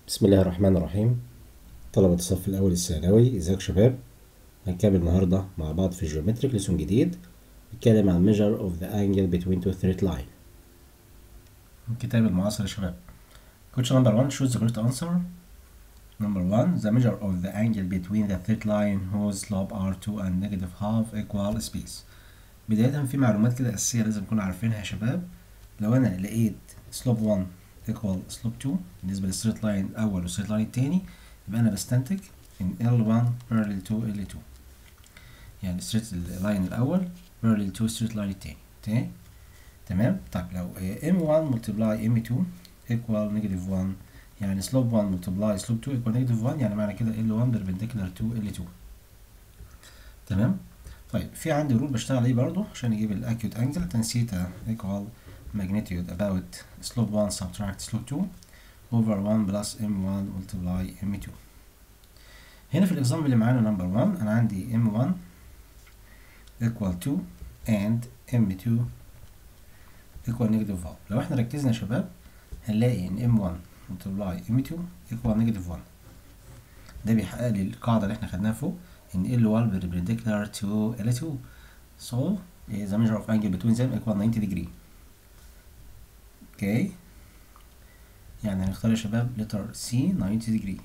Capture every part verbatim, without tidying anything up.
بسم الله الرحمن الرحيم. طلبة الصف الأول الثانوي، ازيك شباب؟ هنكمل النهاردة مع بعض في الجيومتريك ليسون جديد بيتكلم عن measure of the angle between two straight line. الكتاب المعاصر يا شباب. Question number one, choose the correct answer. Number one, the measure of the angle between the straight line whose slope are two and negative half equal space. بداية في معلومات كده أساسية لازم نكون عارفينها يا شباب. لو أنا لقيت slope one equal slope two بالنسبة للستريت لاين الأول والستريت لاين التاني، يبقى أنا بستنتج إن إل one parallel to إل two، يعني الستريت لاين الأول parallel to ستريت لاين التاني. تمام تمام. طيب لو إم one multiply إم two equal negative one، يعني slope one multiply slope two equal negative one، يعني معنى كده إل one perpendicular to إل two. تمام. طيب في عندي رول بشتغل عليه برضو عشان اجيب الاكيوت انجل. tan theta equal magnitude about slope one subtract slope two over one plus إم one multiply إم two. هنا في الاكزامبل اللي معانا نمبر one انا عندي إم one equal two and إم two equal negative one. لو احنا ركزنا يا شباب هنلاقي ان إم one multiply إم two equal negative one. ده بيحقق لي القاعدة اللي احنا خدناها فوق in إل one perpendicular to إل two, so the measure of angle between them equal ninety degree. اوكي، يعني هنختار يا شباب letter C ninety degree.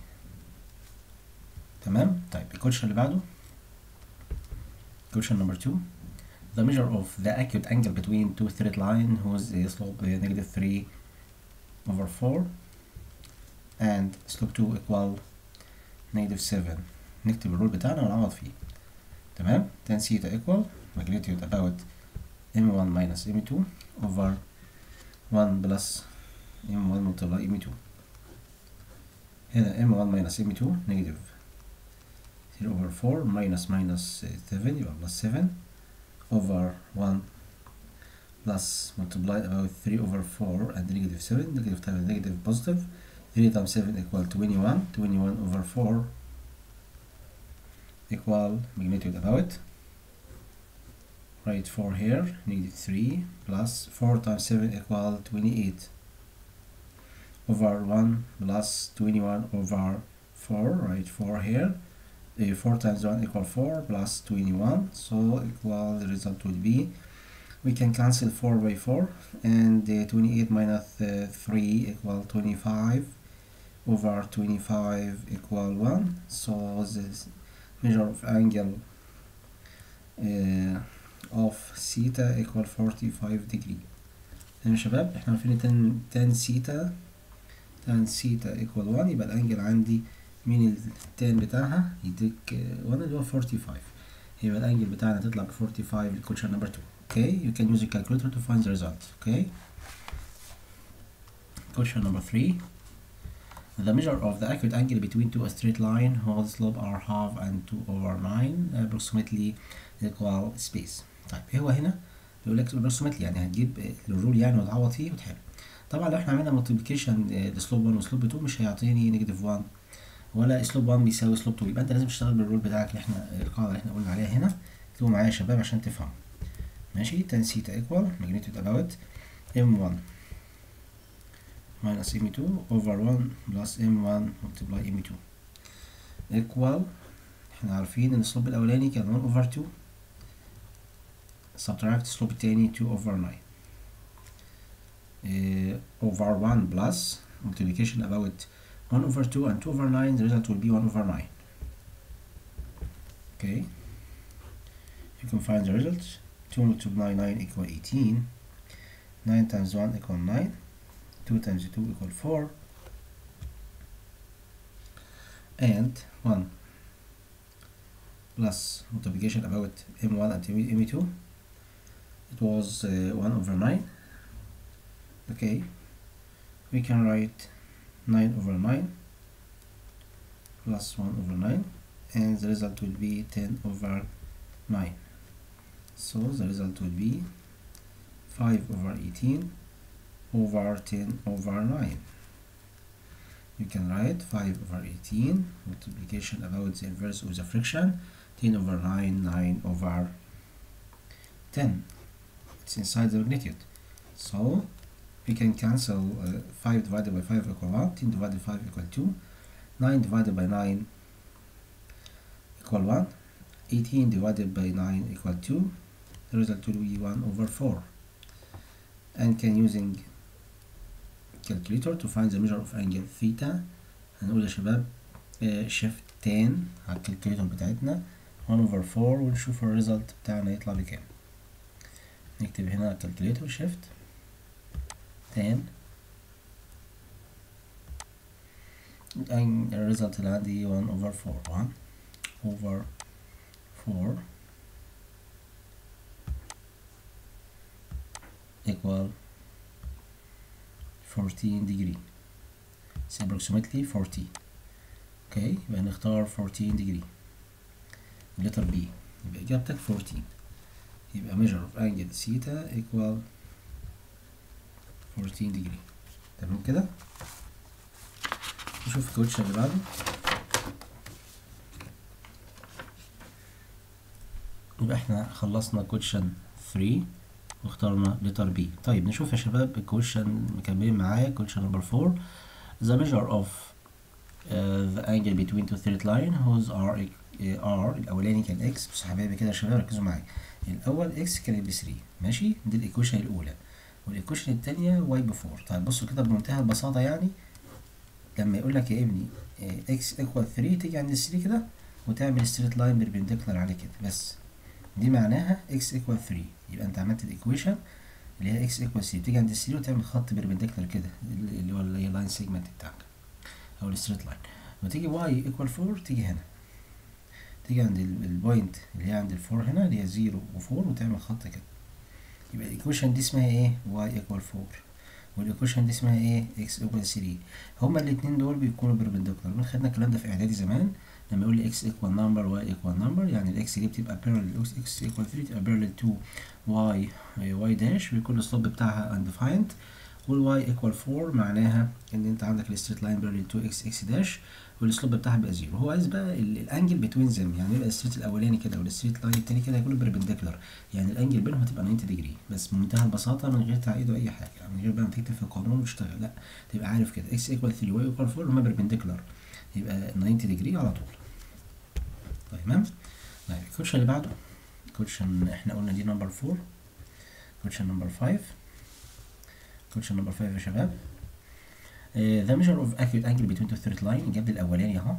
تمام. طيب الكويشن اللي بعده question number two, the measure of the acute angle between two straight line whose slope negative three over four and slope two equal negative seven. نكتب الرول بتاعنا ونعوض فيه. تمام. tan theta equal magnitude about إم one minus إم two over one plus إم one multiply إم two. هنا إم one minus إم two negative three over four minus minus seven يبقى plus seven over one plus multiply about three over four and negative seven, negative times negative positive, three times seven equal twenty-one, twenty-one over four equal magnitude about, write four here, negative three plus four times seven equal twenty-eight over one plus twenty-one over four, write four here, uh, four times one equal four plus twenty-one, so equal the result will be, we can cancel four by four, and uh, twenty-eight minus uh, three equal twenty-five over twenty-five equal one, so this measure of angle uh, of theta equal forty-five degree. تمام يا شباب، احنا عارفين tan tan theta tan theta equal one، يبقى الانجل عندي من التان بتاعها يديك one اللي هو forty-five، يبقى الانجل بتاعنا تطلع ب forty-five للكويشن نمبر two. Okay, you can use a calculator to find the result. Okay. Question number three. The measure of the acute angle between two straight line whose slope are half and two over nine approximately equal space. طيب ايه هو هنا؟ بيقول لك approximately يعني هتجيب الرول يعني وتعوض فيه وتحل. طبعا لو احنا عملنا multiplication لسلوب one وسلوب two مش هيعطيني نيجاتيف one ولا سلوب one بيساوي سلوب two، يبقى انت لازم تشتغل بالرول بتاعك اللي احنا القاعده اللي احنا قلنا عليها هنا. اكتبوا معايا يا شباب عشان تفهموا. ماشي. tan theta equal magnitude about إم one minus إم two over one plus إم one multiply إم two equal، احنا عارفين ان السلوب الاولاني كان one over two subtract السلوب التاني two over nine uh, over one plus multiplication about one over two and two over nine, the result will be one over nine. Okay, you can find the result. two multiply nine equal eighteen, nine times one equal nine, two times two equal four, and one plus multiplication about إم one and إم two, it was uh, one over nine. Okay, we can write nine over nine plus one over nine, and the result will be ten over nine. So the result will be five over eighteen over ten over nine. You can write five over eighteen multiplication about the inverse of the fraction, ten over nine, nine over ten. It's inside the magnitude. So we can cancel uh, five divided by five equal one, ten divided by five equal two, nine divided by nine equal one, eighteen divided by nine equal two. The result will be one over four. And can using calculator to find the measure of angle theta. هنقول يا شباب shift tan على الكالكوليتر بتاعتنا one over four ونشوف الريزلت بتاعنا يطلع بكام. نكتب هنا الكالكوليتر shift tan الريزلت اللي عندي one over four one over four equal fourteen degree. It's approximately forty. اوكي يبقى نختار fourteen degree. letter B يبقى إجابتك fourteen. يبقى measure of angle theta equal fourteen degree. تمام كده. نشوف الكوتشن اللي بعده. يبقى احنا خلصنا كوتشن three واخترنا letter B. طيب نشوف يا شباب الكوتشن مكملين معايا. كوتشن نمبر four. The measure of uh, the angle between two straight line whose are r الأولاني كان x. بصوا حبايبي كده يا شباب ركزوا معايا. الأول x كان ب three ماشي، دي الإيكويشن الأولى، والإيكويشن التانية y ب four. طيب بصوا كده بمنتهى البساطة يعني لما يقول لك يا ابني x equal three تيجي عند three كده وتعمل straight line perpendicular عليه كده بس. دي معناها x equal three. يبقى أنت عملت الإيكويشن اللي هي x equal three تيجي عند three وتعمل خط perpendicular كده اللي هو اللي هي لاين سيجمنت بتاعك أو الستريت لاين. وتيجي y equal four تيجي هنا، تيجي عند البوينت اللي هي عند الفور هنا اللي هي زيرو وفور وتعمل خط كده. يبقى الإيكويشن دي اسمها إيه؟ y equal four. والإيكويشن دي اسمها إيه؟ x equal three. هما الاتنين دول بيكونوا perpendicular. من خدنا الكلام ده في إعدادي زمان لما يقول لي x equal number y equal number، يعني الإكس دي بتبقى parallel x equal three تبقى parallel to y y dash ويكون السلوب بتاعها undefined. والy equal four معناها ان انت عندك الستريت لاين parallel to x x داش والسلوب بتاعها بيبقى زيرو. هو عايز بقى الانجل بتوين ذم، يعني يبقى الستريت الاولاني كده والستريت لاين التاني كده هيكونوا بربنديكولار، يعني الانجل بينهم هتبقى ninety ديجري بس بمنتهى البساطه من غير تعقيد اي حاجه، يعني من غير بقى ما تكتب في القانون وتشتغل، لا تبقى عارف كده x equal three y equal four هما بربنديكولار يبقى ninety ديجري على طول. تمام. طيب الكوتشن اللي بعده كوتشن احنا قلنا دي نمبر four. كوتشن نمبر five. كوتشن نمبر five يا شباب. uh, the measure of acute angle between two straight line الجبل الأولاني أهو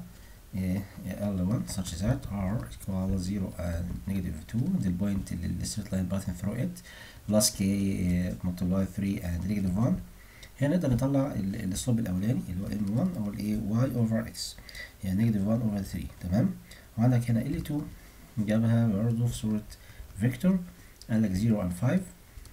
L one such that R equal zero and negative two the point اللي straight line passing through it plus K uh, multiply three and negative one. هنا نقدر نطلع السلوب الأولاني اللي هو M one أو ال Y over X يعني negative one over three. تمام. وعندك هنا L two جابها برضه في صورة فيكتور قال لك zero and five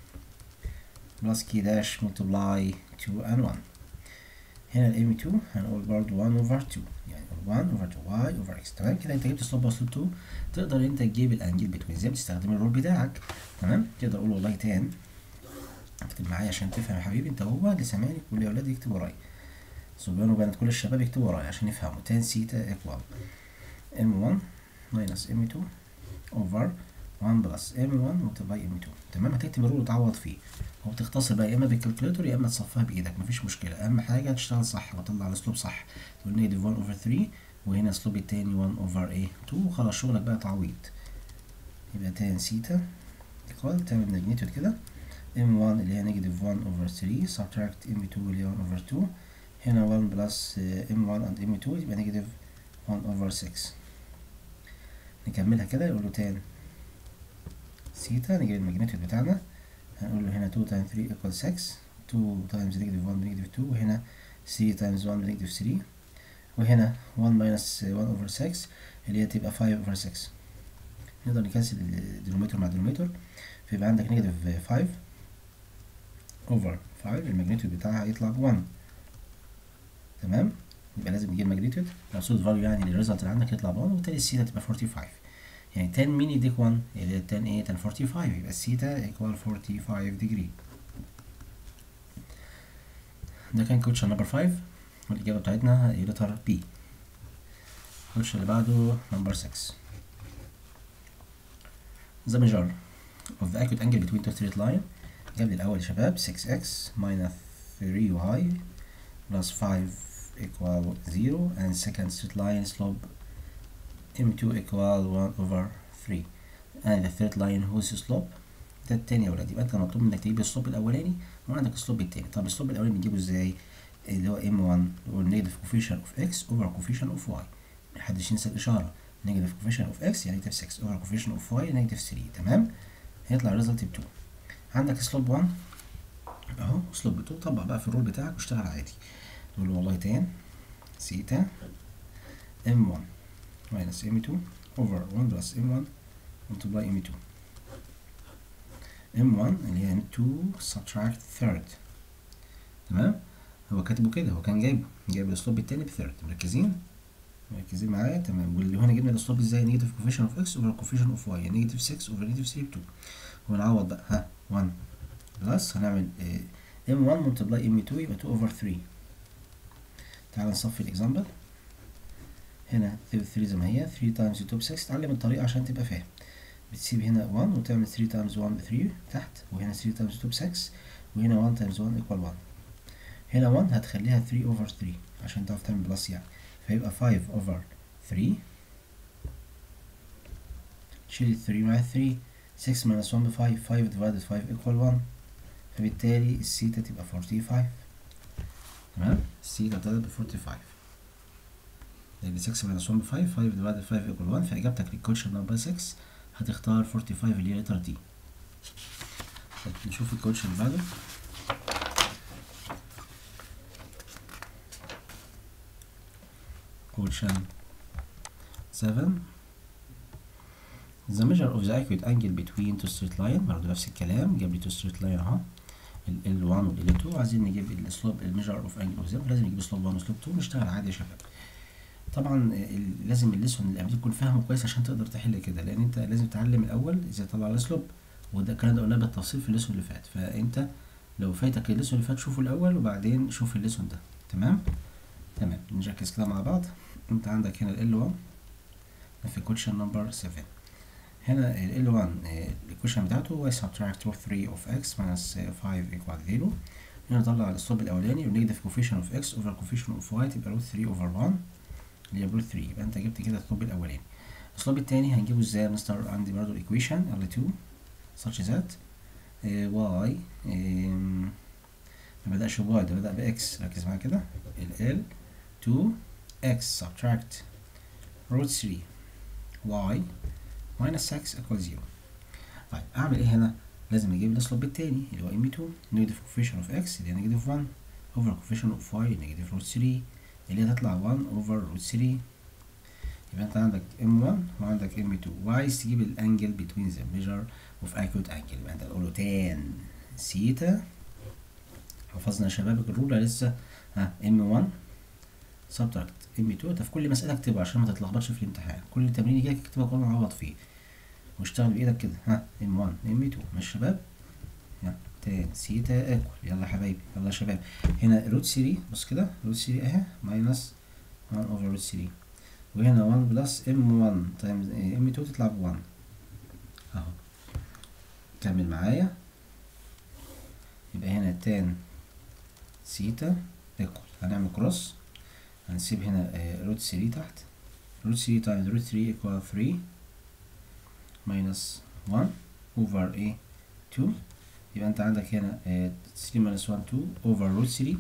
plus K dash multiply two and one. هنا ال M two هنقول برضو one over two يعني one over two y over x. تمام كده انت جبت سلوب وسلوب two تقدر انت تجيب الانجل بتوين زي تستخدم الرول بتاعك. تمام تقدر اقول والله تان اكتب معايا عشان تفهم يا حبيبي انت هو اللي سامعني كل يا ولاد يكتبوا ورايا صبيان وبنات كل الشباب يكتبوا ورايا عشان يفهموا تان سيتا equal M one minus M two over one plus M one multiply M two. تمام هتكتب الرول وتعوض فيه وبتختصر بقى يا اما بالكالكوليتور يا اما تصفيها بايدك مفيش مشكله. اهم حاجه تشتغل صح وتطلع الاسلوب صح. تقول نيجاتيف one over three وهنا الاسلوب التاني one over ايه two وخلاص شغلك بقى تعويض. يبقى تان سيتا ايكوال تعمل ماجنتيود كده M one اللي هي نيجاتيف one over three subtract M two اللي هي one over two هنا one plus M one and M two يبقى نيجاتيف one over six. نكملها كده يقول له تان سيتا نجيب الماجنتيود بتاعنا هنقول له هنا two times three equals six two times negative one negative two وهنا three times one negative three وهنا one minus one over six اللي هي تبقى five over six. نقدر نكنسل الدينوميتور مع الدينوميتور فيبقى عندك negative five over five الماجنتيود بتاعها هيطلع ب one. تمام يبقى لازم نجيب ماجنتيود الابسولوت فاليو يعني الريزلت اللي عندك يطلع ب one وبالتالي السيتا تبقى forty-five يعني ten مين يديك one يبقى ten ايه ten forty-five يبقى السيتا equal forty-five degree. ده كان كوتشن نمبر five والإجابة بتاعتنا هي لتر B. الكوتشن اللي بعده نمبر six. The measure of the acute angle between two straight line جاب لي الأول يا شباب six x minus three y plus five equal zero and second straight line slope m two equal one over three and the third line whose slope ده التاني يا ولاد. يبقى انت مطلوب منك تجيب السلوب الاولاني وعندك السلوب التاني. طب السلوب الاولاني بنجيبه ازاي؟ اللي هو ام واحد هو النيجاتيف كوفيشن اوف اكس اوفر كوفيشن اوف واي. محدش ينسى الاشاره، نيجاتيف كوفيشن اوف اكس يعني نيجاتيف ستة اوفر كوفيشن اوف واي نيجاتيف ثلاثة. تمام، هيطلع الريزلت ب اتنين. عندك سلوب واحد اهو، سلوب اتنين. طبق بقى في الرول بتاعك واشتغل عادي. تقول له والله تان سيتا ام واحد minus ام اتنين over واحد plus ام واحد multiply ام اتنين. ام واحد اللي هي ام اتنين subtract third. تمام، هو كاتبه كده، هو كان جايبه جايب الاسلوب التاني بثيرد. مركزين مركزين معايا؟ تمام. واللي هنا جبنا الاسلوب ازاي؟ نيجاتيف كوفيشن اوف اكس اوفر كوفيشن اوف واي يعني نيجاتيف ستة اوفر نيجاتيف ثلاثة اتنين. ونعوض بقى ها واحد بلس هنعمل ام واحد multiply ام اتنين يبقى اتنين اوفر تلاتة. تعال نصفي الاكزامبل. هنا تلاتة زي ما هي، تلاتة تايمز اتنين ب ستة. اتعلم الطريقه عشان تبقى فاهم. بتسيب هنا واحد وتعمل تلاتة تايمز واحد ب ثلاثة تحت، وهنا تلاتة تايمز اتنين ب ستة، وهنا واحد تايمز واحد equal واحد. هنا واحد هتخليها تلاتة اوفر تلاتة عشان تعرف تعمل بلس يعني، فيبقى خمسة اوفر تلاتة. شيل تلاتة مع تلاتة، ستة minus واحد ب خمسة، خمسة divided خمسة equal واحد. فبالتالي الثيتا تبقى خمسة وأربعين. تمام، الثيتا طلعت ب خمسة وأربعين لأن ستة minus واحد ب خمسة، خمسة divided خمسة equal واحد. فإجابتك للكويشن نمبر ستة هتختار خمسة وأربعين اللي هي لتر دي. طيب نشوف الكويشن اللي بعده. Question seven. The measure of the acute angle between two straight line. برضه نفس الكلام، جاب لي two straight line اهو، ال L واحد وال L اتنين. عايزين نجيب السلوب الميجر اوف انجل اوف them، لازم نجيب سلوب واحد وسلوب اتنين. نشتغل عادي يا شباب. طبعا لازم الليسون اللي قبل تكون فاهمه كويس عشان تقدر تحل كده، لان انت لازم تتعلم الاول ازاي تطلع السلوب، وده الكلام ده قلناه بالتفصيل في الليسون اللي فات. فانت لو فايتك الليسون اللي فات شوفه الاول وبعدين شوف الليسون ده. تمام تمام، نركز كده مع بعض. انت عندك هنا ال واحد في question نمبر سبعة. هنا ال واحد الكويشن بتاعته هو subtract تلاتة of x minus خمسة equal صفر. هنا نطلع الاسلوب الاولاني والنيجاتيف كوفيشن اوف x over كوفيشن اوف y تبقى روت تلاتة over واحد اللي هي روت تلاتة. يبقى انت جبت كده الاسلوب الاولاني. الاسلوب التاني هنجيبه ازاي يا مستر؟ عندي برضه الايكويشن ال اتنين such that y ما بدأش ب y، ده بدأ ب x. ركز معايا كده، ال اتنين x subtract root three y minus six equals zero. طيب اعمل ايه هنا؟ لازم اجيب الاسلوب التاني اللي هو ام اتنين نيجاتيف كوفيشن اوف x اللي هي نيجاتيف واحد اوفر كوفيشن اوف y نيجاتيف روت تلاتة اللي هي تطلع واحد اوفر روت تلاتة. يبقى انت عندك ام واحد وعندك ام اتنين، وعايز تجيب الانجل between the measure of acute angle. يبقى انت تقول له تان سيتا. حفظنا يا شباب الرولة لسه؟ ها ام واحد سبتراكت ام اتنين. ده في كل مسألة اكتبها عشان ما تتلخبطش في الامتحان. كل تمرين يجيلك اكتبها كله عوض فيه واشتغل بايدك كده. ها ام واحد ام اتنين ماشي يا شباب؟ تان سيتا ايكوال. يلا يا حبايبي يلا يا شباب. هنا روت تلاتة بص كده، روت تلاتة اهي ماينس واحد اوفر روت تلاتة، وهنا واحد بلس ام واحد تايمز ام اتنين تطلع ب واحد اهو. كمل معايا. يبقى هنا تان سيتا ايكوال، هنعمل كروس، هنسيب هنا روت تلاتة تحت، روت تلاتة تايمز روت تلاتة ايكوال تلاتة ماينس واحد اوفر ايه اتنين. يبقى انت عندك هنا تلاتة ماينس واحد اتنين اوفر روت تلاتة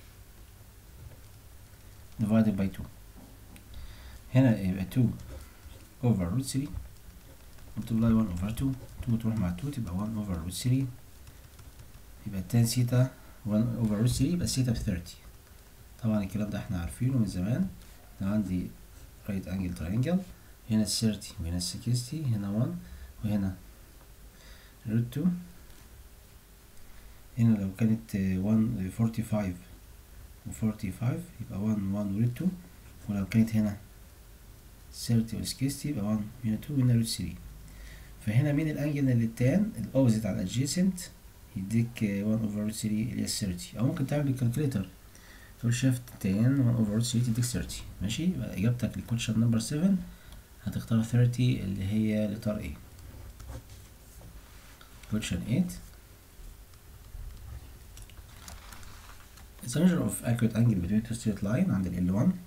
divided by اتنين. هنا يبقى اتنين اوفر روت تلاتة multiply واحد اوفر اتنين، اتنين تروح مع اتنين تبقى واحد اوفر روت تلاتة. يبقى تان سيتا واحد اوفر روت تلاتة يبقى سيتا ب تلاتين. طبعا الكلام ده احنا عارفينه من زمان. انا عندي رايت انجل تراينجل، هنا تلاتين وهنا ستين، هنا واحد وهنا روت اتنين. هنا لو كانت واحد خمسة وأربعين و خمسة وأربعين يبقى واحد واحد وروت اتنين، ولو كانت هنا تلاتين و ستين يبقى واحد هنا اتنين وهنا روت تلاتة. فهنا مين الانجل اللي التان الاوبزيت على الادجيسنت يديك واحد اوفر روت تلاتة اللي هي تلاتين. او ممكن تعمل بالكالكوليتر تقول شيفت تان واحد اوفر روت تلاتة يديك تلاتين. ماشي، يبقى اجابتك للكويشن نمبر سبعة هتختار تلاتين اللي هي لتر ايه. كويشن تمانية. the measure of accurate angle between two straight line عند ال إل واحد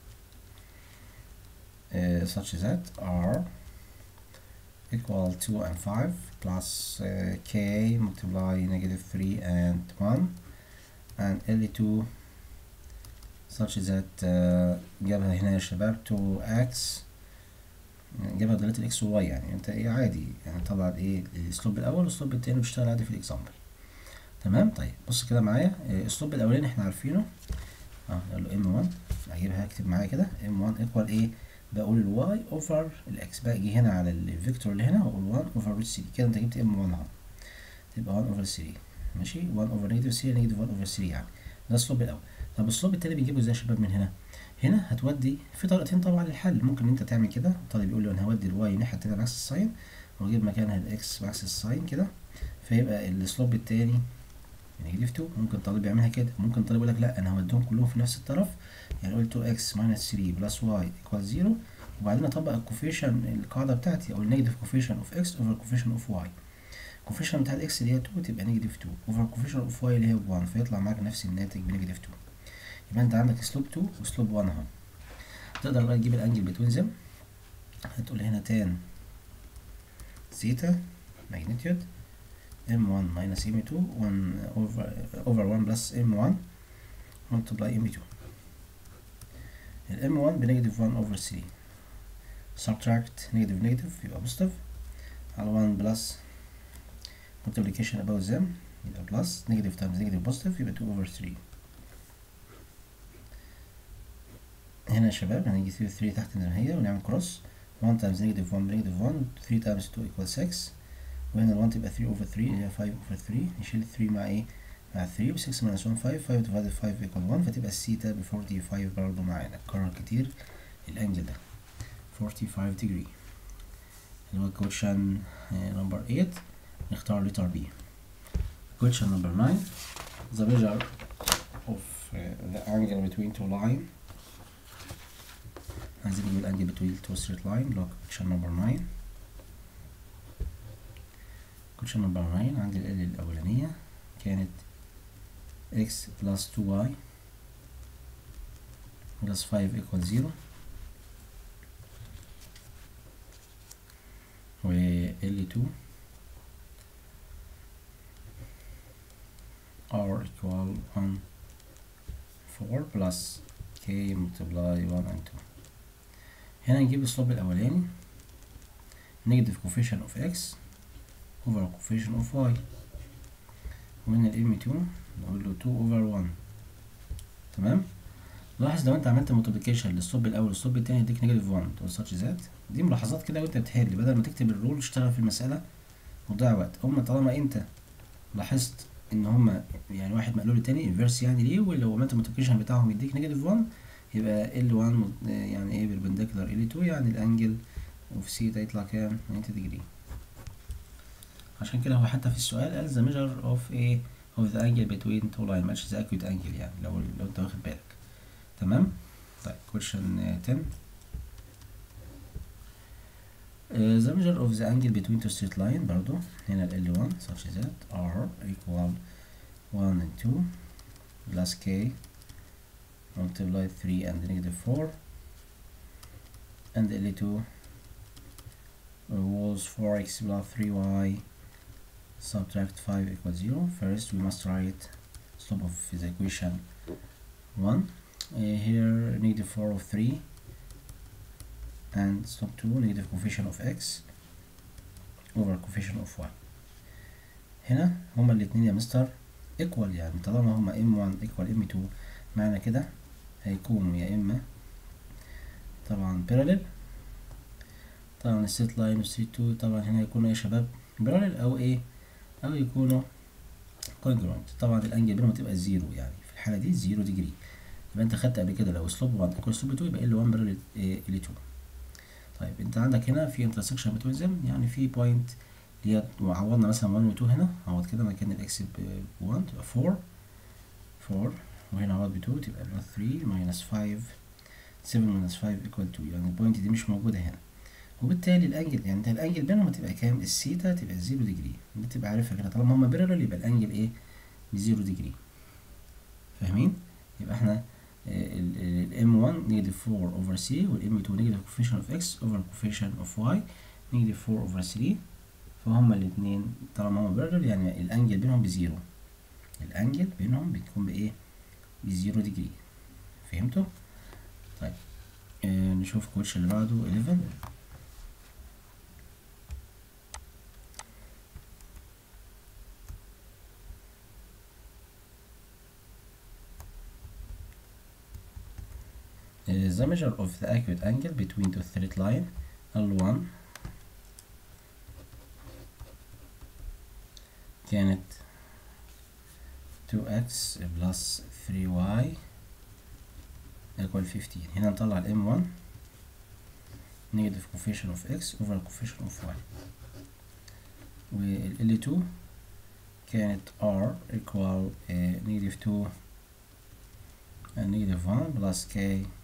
uh, such that R equal two and five plus uh, K multiply negative three and one and إل two such that uh, جابها هنا يا شباب two x جابها دلالة ال x و y، يعني انت ايه عادي يعني طبعا ايه الاسلوب الاول والاسلوب التاني بيشتغل عادي في الاكزامبل. تمام. طيب بص كده معايا الاسلوب الاولاني احنا عارفينه اه نقول له ام واحد، هجيبها اكتب معايا كده ام واحد ايكوال ايه، بقول الواي اوفر الاكس، باجي هنا على الفيكتور اللي هنا واقول واحد اوفر روت ثلاثة، كده انت جبت ام واحد اهو، تبقى واحد اوفر ثلاثة ماشي، واحد اوفر نيجاتيف ثلاثة نيجاتيف واحد اوفر ثلاثة يعني ده الاسلوب الاول. طب الاسلوب التاني بنجيبه ازاي يا شباب؟ من هنا هنا هتودي في طريقتين طبعا للحل، ممكن انت تعمل كده، الطالب يقول له انا هودي الواي الناحيه التانيه بعكس الساين واجيب مكانها الاكس بعكس الساين كده، فيبقى الاسلوب التاني نيجاتيف اتنين. ممكن طالب يعملها كده، ممكن طالب يقول لك لا انا هوديهم كلهم في نفس الطرف، يعني قلت تو اكس ماينس ثلاثة بلس واي ايكوال صفر، وبعدين اطبق الكوفيشن القاعده بتاعتي او النيجاتيف كوفيشن اوف اكس اوفر كوفيشن اوف واي، الكوفيشن بتاع الاكس اللي هي اتنين تبقى نيجاتيف اتنين اوفر كوفيشن اوف واي اللي هي واحد، فيطلع معاك نفس الناتج بنيجاتيف اتنين. يبقى انت عندك اسلوب اتنين واسلوب واحد اهو. تقدر بقى تجيب الانجل بتوين زم، هتقول هنا تان ثيتا ماجنتيود ام واحد minus ام اتنين واحد over over واحد plus ام واحد multiply ام اتنين. ال ام واحد بنيجاتيف واحد over ثلاثة subtract negative negative يبقى positive على واحد plus multiplication above them يبقى plus negative times negative positive يبقى اتنين over ثلاثة. هنا يا شباب هنيجي ثلاثة تحت زي ما هي ونعمل كروس، واحد times negative واحد بنيجاتيف واحد، ثلاثة times اتنين equal ستة، وهنا ال واحد تبقى ثلاثة over ثلاثة اللي هي خمسة over ثلاثة، نشيل ثلاثة مع ايه؟ مع ثلاثة، و ستة minus واحد خمسة، خمسة divided خمسة equal واحد، فتبقى الثيتا ب خمسة وأربعين برضه معانا، اتكرر كتير الانجل ده خمسة وأربعين degree. اللي هو question number eight، نختار letter B. question number nine، the measure of uh, the angle between two lines. عايزين نجيب الانجل between two straight line، اللي هو question number nine. question number nine عندي ال الأولانية كانت x plus two y plus five equal zero، و ال two r equal one four plus k multiply one and two. هنا نجيب السلوب الأولاني negative coefficient of x over coefficient of y، ومن ال ام اتنين نقول له اتنين over واحد. تمام. لاحظ لو انت عملت multiplication للسلوب الاول والسلوب التاني يديك نيجاتيف واحد تقول such that، دي ملاحظات كده وانت بتحل بدل ما تكتب الرول اشتغل في المسألة وتضيع وقت. هما طالما انت لاحظت ان هما يعني واحد مقلوب التاني انفيرس يعني ليه، ولو عملت multiplication بتاعهم يديك نيجاتيف واحد، يبقى ال واحد يعني ايه perpendicular ال اتنين، يعني الانجل اوف ثيتا يطلع كام؟ تسعين degree. عشان كده هو حتى في السؤال قال the measure of a of the angle between two line matches the acute angle، يعني لو لو انت واخد بالك. تمام. طيب question ten، uh, the measure of the angle between two straight line برضو هنا ال إل واحد such that r equal one and two plus k multiply three and negative four and ال two was four x plus three y subtract five equals zero. First we must write slope of the equation one, uh, here negative four of three and slope two negative coefficient of x over coefficient of y. هنا هما الاتنين يا مستر equal، يعني طالما هما ام واحد equal ام اتنين معنى كده هيكونوا يا اما طبعا parallel، طبعا الست لاين والست اتنين طبعا هنا يكونوا يا شباب parallel او ايه او يكونوا congruent. طبعا الانجل بينهم تبقى زيرو، يعني في الحاله دي زيرو ديجري. يبقى انت خدت قبل كده لو سلوب واحد ايكوال سلوب اتنين يبقى ال واحد بارل ال اتنين. طيب انت عندك هنا في انترسكشن بتوين زم، يعني في بوينت اللي هي عوضنا مثلا واحد و اتنين هنا، عوض كده مكان الاكس ب واحد تبقى اربعة اربعة، وهنا عوض ب اتنين تبقى تلاتة ماينس خمسة سبعة ماينس خمسة ايكوال اتنين، يعني البوينت دي مش موجوده هنا، وبالتالي الانجل يعني انت الانجل بينهم هتبقى كام؟ الثيتا تبقى زيرو ديجري، دي تبقى عارفها كده، طالما هما بيرلل يبقى الانجل ايه؟ بزيرو ديجري. فاهمين؟ يبقى احنا ال إم واحد نيجاتيف فور اوفر ثري وال إم تو نيجاتيف coefficient اوف اكس اوفر coefficient اوف واي نيجاتيف فور اوفر ثري، فهما الاتنين طالما هما بارلل يعني الانجل بينهم بزيرو، الانجل بينهم بتكون بايه؟ بزيرو ديجري. فهمتوا؟ طيب آه نشوف الكويشن اللي بعده إليفن. the measure of the acute angle between two straight line إل واحد كانت تو إكس plus ثري واي equal فيفتين. هنا نطلع ال إم واحد negative coefficient of x over coefficient of y، وال إل تو كانت r equal uh, negative two and negative one plus k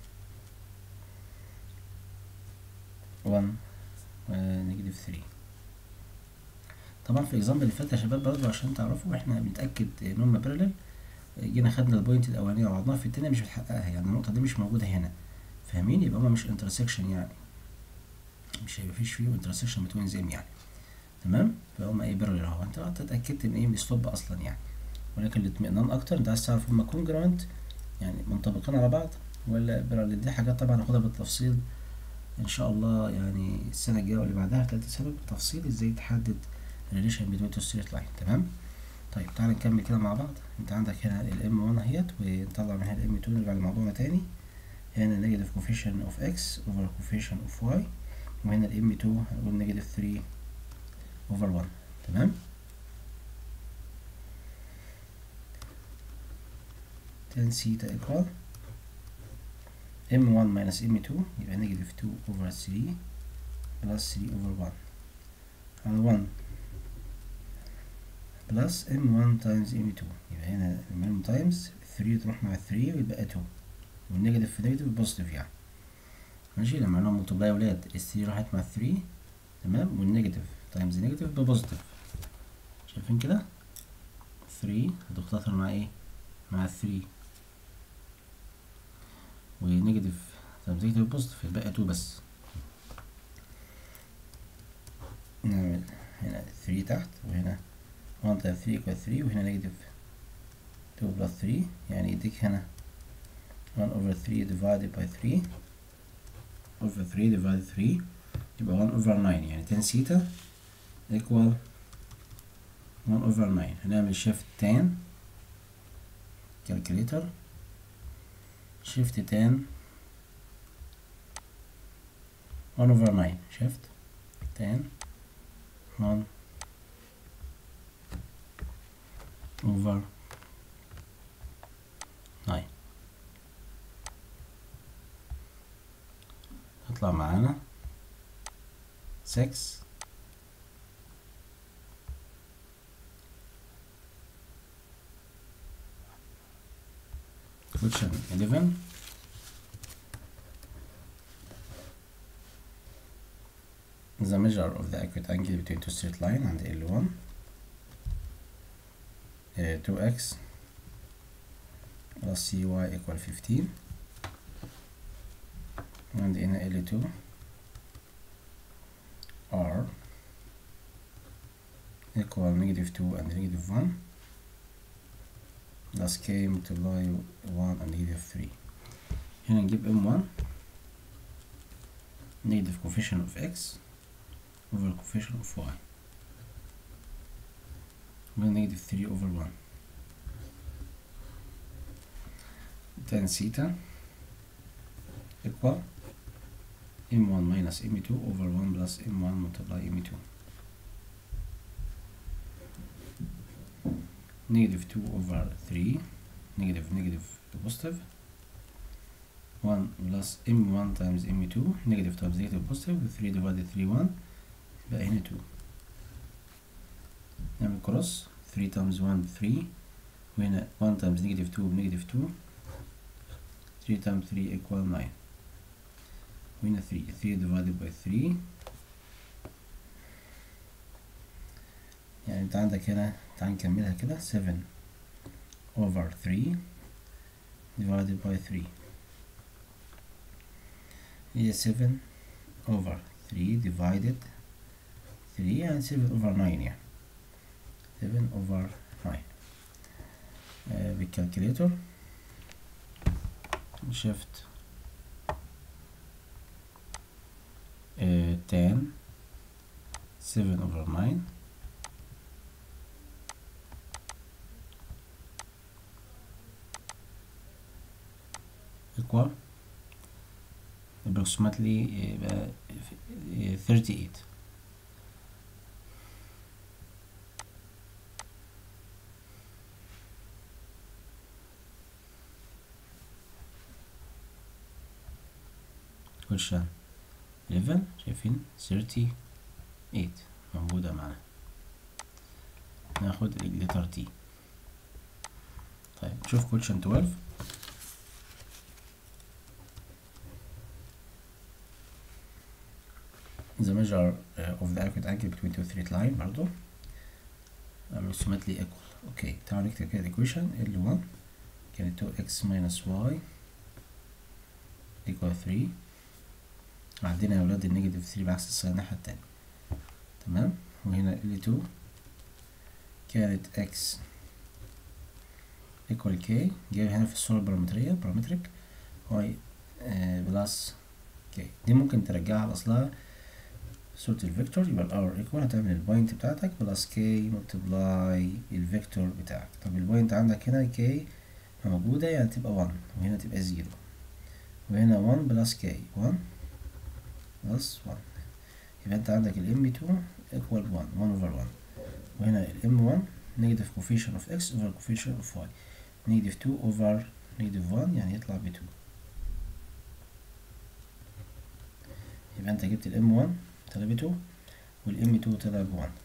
one uh, negative three. طبعا في الاكزامبل اللي فات يا شباب برضه عشان تعرفوا احنا بنتاكد ان هم بارلل، جينا خدنا البوينت الاولانيه وعرضناها في التانيه مش بتحققها، يعني النقطه دي مش موجوده هنا، فاهمين؟ يبقى هما مش انترسكشن، يعني مش هيبقى فيش فيه انترسكشن بتوين زيم يعني، تمام؟ فهما ايه بارلل اهو، انت اتاكدت ان ايه من السلوب اصلا يعني، ولكن الاطمئنان اكتر انت عايز تعرف هما كونجرانت يعني منطبقين على بعض ولا بارلل. دي حاجات طبعا هاخدها بالتفصيل ان شاء الله يعني السنه الجايه واللي بعدها تالتة سنه بالتفصيل ازاي تحدد الريليشن بين تو ستريت لاين. تمام؟ طيب تعالى نكمل كده مع بعض. انت عندك هنا ال إم واحد اهيت ونطلع من هنا ال إم تو، نرجع لموضوعنا تاني. هنا نيجاتيف coefficient اوف اكس اوفر coefficient اوف واي، وهنا ال إم تو هنقول نيجاتيف ثري اوفر واحد. تمام؟ tan theta equal إم واحد minus إم تو يبقى نيجاتيف تو اوفر ثري بلس ثري اوفر واحد على واحد بلس إم واحد تايمز إم تو، يبقى هنا المينيمم تايمز ثري تروح مع ثري ويبقى تو، والنيجاتيف في نيجاتيف بوزيتيف يعني. ماشي؟ لما عملنا ملتبلاي يا ولاد ال ثري راحت مع ثري، تمام؟ والنيجاتيف تايمز نيجاتيف ببوزيتيف، شايفين كده؟ ثري هتختصر مع ايه؟ مع ثري، ونيجاتيف تايمز نيجاتيف بوزيتيف يبقى تو بس. نعمل هنا ثري تحت، وهنا واحد تايمز ثري equal ثري، وهنا نيجاتيف تو بلس ثري، يعني يديك هنا واحد over ثري divided by ثري over ثري divided ثري يبقى واحد over ناين، يعني tan theta equal واحد over ناين. هنعمل shift tan calculator shift tan واحد over ناين shift tan واحد over ناين هيطلع معانا سكس question eleven. The measure of the acute angle between two straight line and إل واحد uh, two x plus cy equal fifteen, and in إل تو r equal negative two and negative one plus k multiply one and negative three. هنا نجيب إم واحد negative coefficient of x over coefficient of y وهنا negative three over one tan theta equal إم واحد minus إم تو over one plus إم واحد multiply إم تو negative two over three negative negative positive one plus إم واحد times إم تو negative times negative positive three divided three one يبقى هنا two. نعمل cross three times one three وهنا one times negative two negative two three times three equal nine وهنا three three divided by three يعني انت عندك هنا تعال نكملها كده seven over three divided by three. هي seven over three divided three يعني seven over nine يعني seven over nine. آه بالكالكوليتر شفت آه tan seven over nine equal approximately يبقى thirty-eight. question eleven شايفين thirty-eight موجودة معنا. ناخد الليتر T. طيب نشوف question twelve. the measure uh, of the acute angle between two straight line برضو approximately equal. اوكي تعالوا نكتب كده equation L one كانت two x minus y equal three. عندنا يا ولاد النيجاتيف three بعكس الساين الناحية التانية. تمام. وهنا L two كانت x equal k جايب هنا في الصورة البارامترية بارامتريك y بلس k. دي ممكن ترجعها لأصلها صورة الفيكتور. يبقى الار ايكوال هتعمل البوينت بتاعتك بلس كي ملتبلاي الفيكتور بتاعك. طب البوينت عندك هنا كي موجودة يعني تبقى one وهنا تبقى زيرو وهنا one بلس كي one بلس one. يبقى انت عندك ال ام two equal one one over one وهنا ال ام one negative coefficient of x over coefficient of y negative two over negative one يعني يطلع ب two. يبقى انت جبت ال ام one طلع ب two والام two طلع ب one.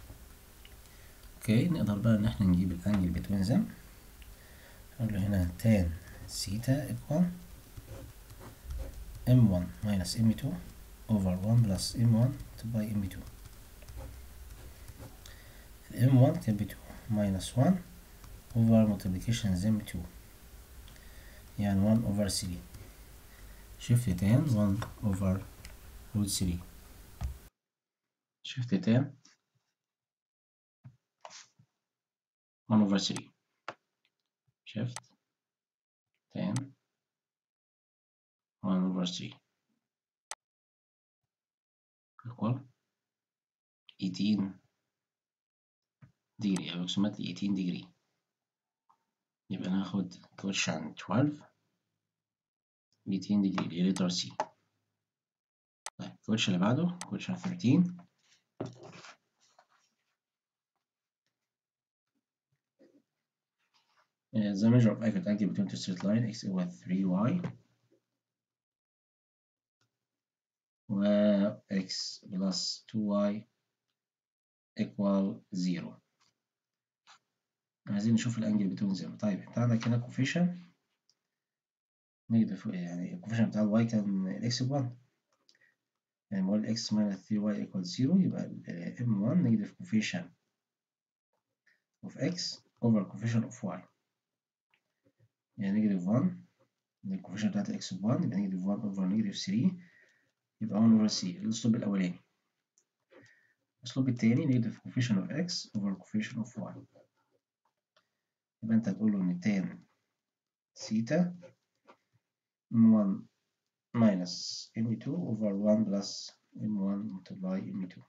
اوكي نقدر بقى ان احنا نجيب الانجل بتوين them. نقول له هنا tan theta equal ام one minus ام two over one plus ام one by ام two. ال ام one كان ب two minus one over multiplication them two يعني one over three. شفت tan one over root three. شفت tan one over three. شفت tan one over three equal eighteen degree approximately eighteen degree. يبقى ناخد question twelve eighteen degree اللي letter C. طيب question اللي بعده question thirteen. Uh, the measure of acute angle between two straight line x equal three y و x plus two y equal zero. عايزين نشوف الانجل between them. طيب انت عندك هنا coefficient نيجاتيف يعني الكوفيشنت بتاع الواي كان الاكس ب one يعني بقول x minus three y equal zero يبقى ال ام one negative coefficient of x over coefficient of y يعني negative one الكوفيشنت بتاعت الاكس ب one يبقى negative one over negative three يبقى one over c. الاسلوب الاولاني. الاسلوب التاني negative coefficient of x over coefficient of y. يبقى انت هتقول له ان tan theta ام one minus ام two over one plus ام one multiply ام two.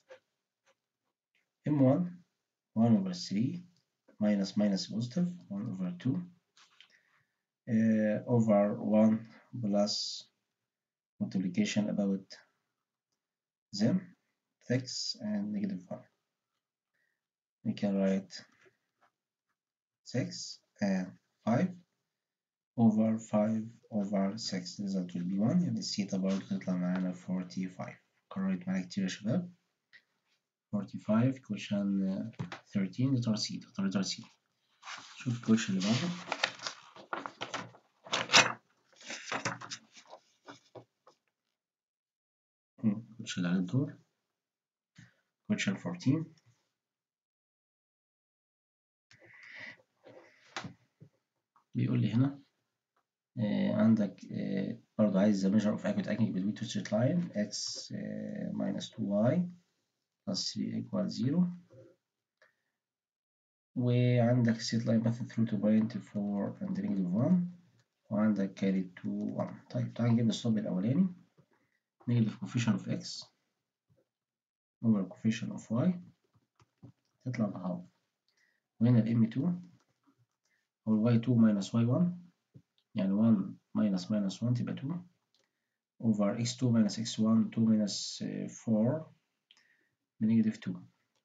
ام one one over three minus minus positive one over two uh, over one plus multiplication about them six and negative one. We can write six and five over five over six. The result will be one. يعني الثيتا برضه تطلع معانا forty-five. قررت معانا كتير يا شباب. forty-five question thirteen letter C. تختار letter C. شوف question اللي بعده. question اللي على الدور. question fourteen. بيقول لي هنا عندك آه برضو عايز the measure of acute angle between two straight line x آه minus two y plus three equal zero. وعندك straight line path through to point four and negative one، وعندك carry two one. طيب تعال نجيب الصوب الأولاني. negative coefficient of x over coefficient of y تطلع بهاف، وهنا ال إم تو هو ال واي تو minus واي ون، يعني one minus minus one تبقى two over إكس تو minus إكس ون two minus four بنيجاتيف two.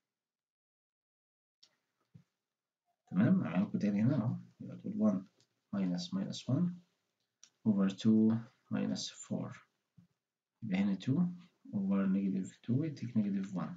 تمام، أعمل لكم تاني هنا أهو، يبقى تقول one minus minus one over two minus four، يبقى هنا two over negative two يديك negative one.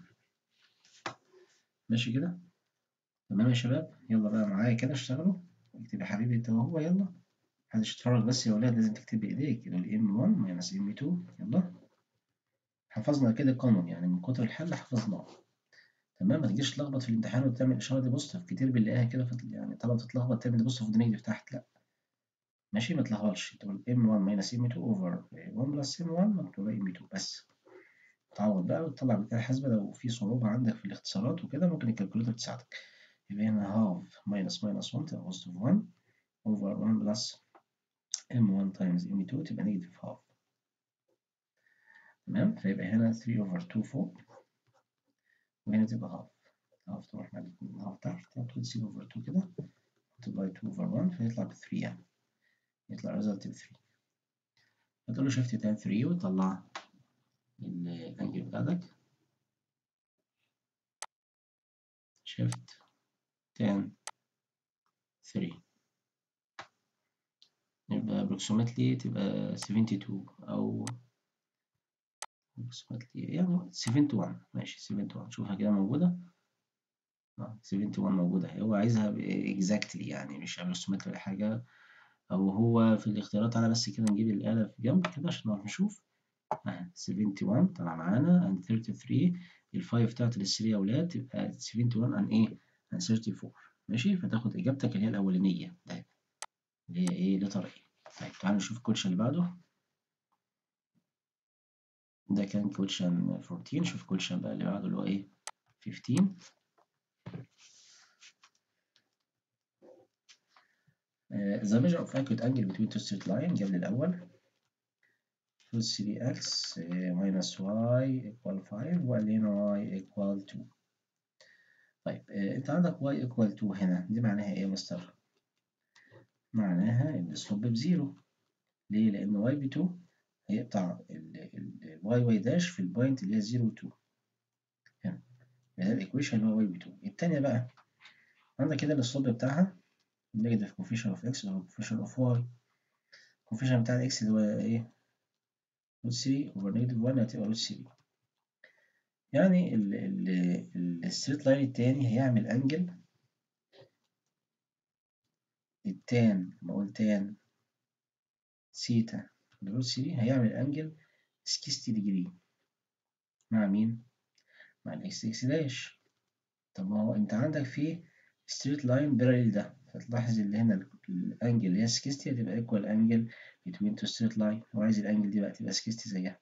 ماشي كده؟ تمام يا شباب، يلا بقى معايا كده اشتغلوا. اكتب يا حبيبي انت وهو، يلا محدش يتفرج بس يا ولاد، لازم تكتب بايديك. يبقى إم ون minus إم تو، يلا حفظنا كده القانون يعني من كتر الحل حفظناه. تمام، ما تجيش تلخبط في الامتحان وتعمل الاشاره دي بوزيتيف، كتير بنلاقيها كده في يعني طبعا تتلخبط تعمل دي بوزيتيف ودي نيجاتيف تحت، لا ماشي ما تلخبطش، تقول إم ون minus إم تو over one plus إم ون مكتوبه إم تو بس. تعوض بقى وتطلع بالآلة الحاسبة، لو في صعوبة عندك في الاختصارات وكده ممكن الكالكوليتر تساعدك. يبقى هنا half minus minus one تبقى positive one over one plus إم ون times إم تو تبقى negative half. تمام، فيبقى هنا three over two فوق، وهنا تبقى half. half تروح مع الاتنين half تحت، تقول three over two كده multiply two over one فيطلع ب three، يعني يطلع result ب three. فتقول له shift tan three وتطلع الأنجل بتاعتك shift tan three، يبقى approximately تبقى seventy two أو approximately يعني seventy one. ماشي seventy one، شوفها كده موجودة. اه seventy one موجودة، هو عايزها exactly يعني مش approximately ولا حاجة، أو هو في الاختيارات. تعالى بس كده نجيب الآلة في جنب كده عشان نعرف نشوف. اه seventy one طلع معانا and thirty three، الفايف بتاعت الثري يا أولاد تبقى seventy one and إيه and thirty four. ماشي، فتاخد إجابتك اللي هي الأولانية ده اللي هي إيه لتر إيه. طيب تعالى نشوف الكوتشن اللي بعده. ده كان كوتشن fourteen، شوف كوتشن بقى اللي بعده اللي هو إيه fifteen. Uh, the measure of acute angle between two straight line جاب لي الأول root three x uh, minus y equal five، وقال لي هنا y equal two. طيب uh, أنت عندك y equal two هنا، دي معناها إيه يا مستر؟ معناها إن السلوب بزيرو. ليه؟ لأن y ب two هيقطع ال y y داش في البوينت اللي هي زيرو و two هنا، ده الإيكويشن اللي هو y ب two. التانية بقى عندك كده السلوب بتاعها negative coefficient of x أو coefficient of y. coefficient بتاع ال x اللي هو إيه؟ root three over negative one هتبقى root three. يعني الستريت لاين التاني هيعمل انجل التان، لما اقول تان سيتا روت ثري هيعمل انجل sixty ديجري مع مين؟ مع الاكس اكس داش. طب ما هو انت عندك في ستريت لاين باراليل ده، فتلاحظ ان هنا الانجل اللي هي sixty هتبقى ايكوال انجل between two straight line، هو عايز الانجل دي بقى تبقى sixty زيها.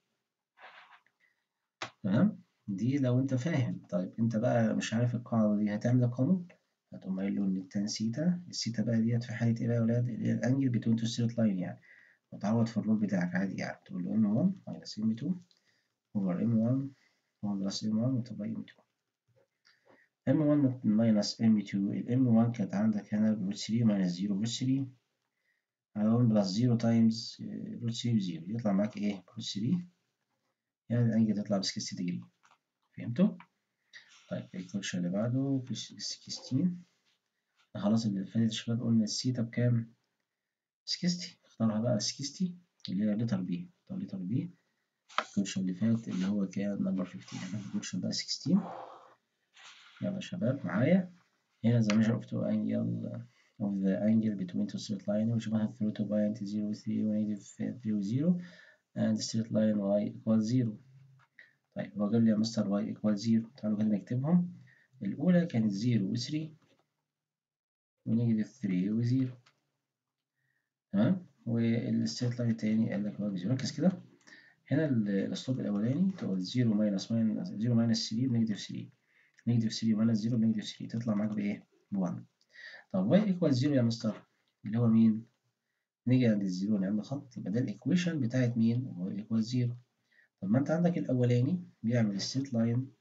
تمام؟ دي لو انت فاهم. طيب انت بقى مش عارف القاعدة دي، هتعمل قانون، هتقوم قايل له ان التان سيتا، السيتا بقى ديت في حالة ايه بقى يا ولاد؟ اللي هي الانجل بتوين تو ستريت لاين يعني، وتعوض في الرول بتاعك عادي يعني، تقول له إم ون minus إم تو over إم ون one plus إم ون وتبقى إم تو. إم ون minus إم تو، ال إم ون كانت عندك هنا root three minus zero root three على one plus zero times root three بزيرو، يطلع معاك ايه؟ root three، يعني الانجل تطلع ب sixty degree. فهمتوا؟ طيب الكوتش اللي بعده sixteen. خلاص اللي فاتت يا شباب قلنا السيتا بكام؟ sixty، اختارها بقى sixty اللي هي لتر بي، اختار لتر بي. الكوتشن اللي فات اللي هو كان نمبر fifteen، يعني الكوتشن بقى sixteen. يلا يا شباب معايا هنا the measure of two angle of the angle between two straight line which pass through two point zero three و negative three zero and straight line y equal zero. طيب هو جاب لي يا مستر y equal zero، تعالوا كده نكتبهم. الأولى كانت zero و three و negative three و zero، تمام؟ والستريت لاين التاني قال لك هو بزيرو. ركز كده، هنا الاسلوب الاولاني تقول صفر ماينس ماينس صفر ماينس تلاتة بنيجاتيف تلاتة، نيجاتيف تلاتة ماينس صفر بنيجاتيف تلاتة، تطلع معاك بايه؟ بواحد. طب واي ايكوال صفر يا مستر اللي هو مين؟ نيجي عند الزيرو نعمل خط، يبقى ده الايكويشن بتاعت مين؟ واي ايكوال صفر. طب ما انت عندك الاولاني بيعمل ستريت لاين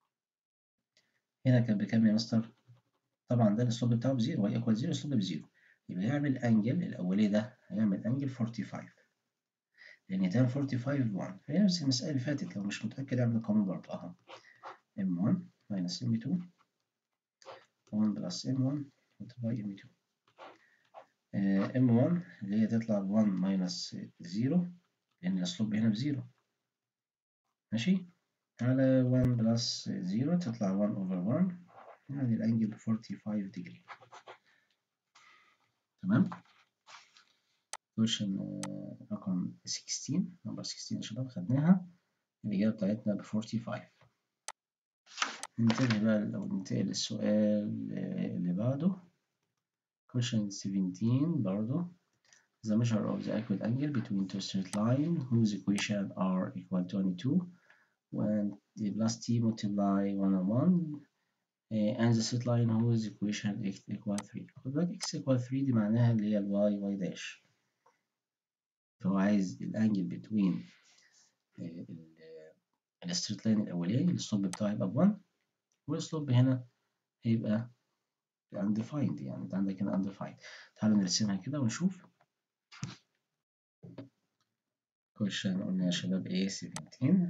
هنا كان بكام يا مستر؟ طبعا ده الاسلوب بتاعه بزيرو، واي ايكوال صفر الاسلوب بزيرو، يبقى يعمل انجل الاولاني ده هيعمل انجل خمسة وأربعين، لان تان خمسة وأربعين بواحد، هي نفس المسألة اللي فاتت، لو مش متأكد اعمل القانون برضه اهو، ام واحد minus ام اتنين واحد بلس ام واحد multiply ام اتنين. ام واحد اللي هي تطلع واحد minus صفر لأن الأسلوب هنا بزيرو، ماشي، على واحد بلس صفر تطلع واحد over واحد، يعني الأنجل خمسة وأربعين degree. تمام. question رقم ستاشر، نمبر ستاشر يا شباب خدناها، الإجابة بتاعتنا ب خمسة وأربعين. ننتقل بقى لو ننتقل للسؤال اللي بعده question سبعتاشر برضه. The measure of the acute angle between two straight lines whose equations are equal to twenty-two and the plus t multiply one on one uh, and the straight line whose equation x equal three. خد بالك x equal three دي معناها اللي هي ال y y dash. فهو عايز الانجل between الستريت لاين الاولاني السلوب بتاعه هيبقى ب واحد، والسلوب هنا هيبقى undefined، يعني انت عندك هنا undefined. تعالوا نرسمها كده ونشوف. question قلنا يا شباب ايه سبعتاشر،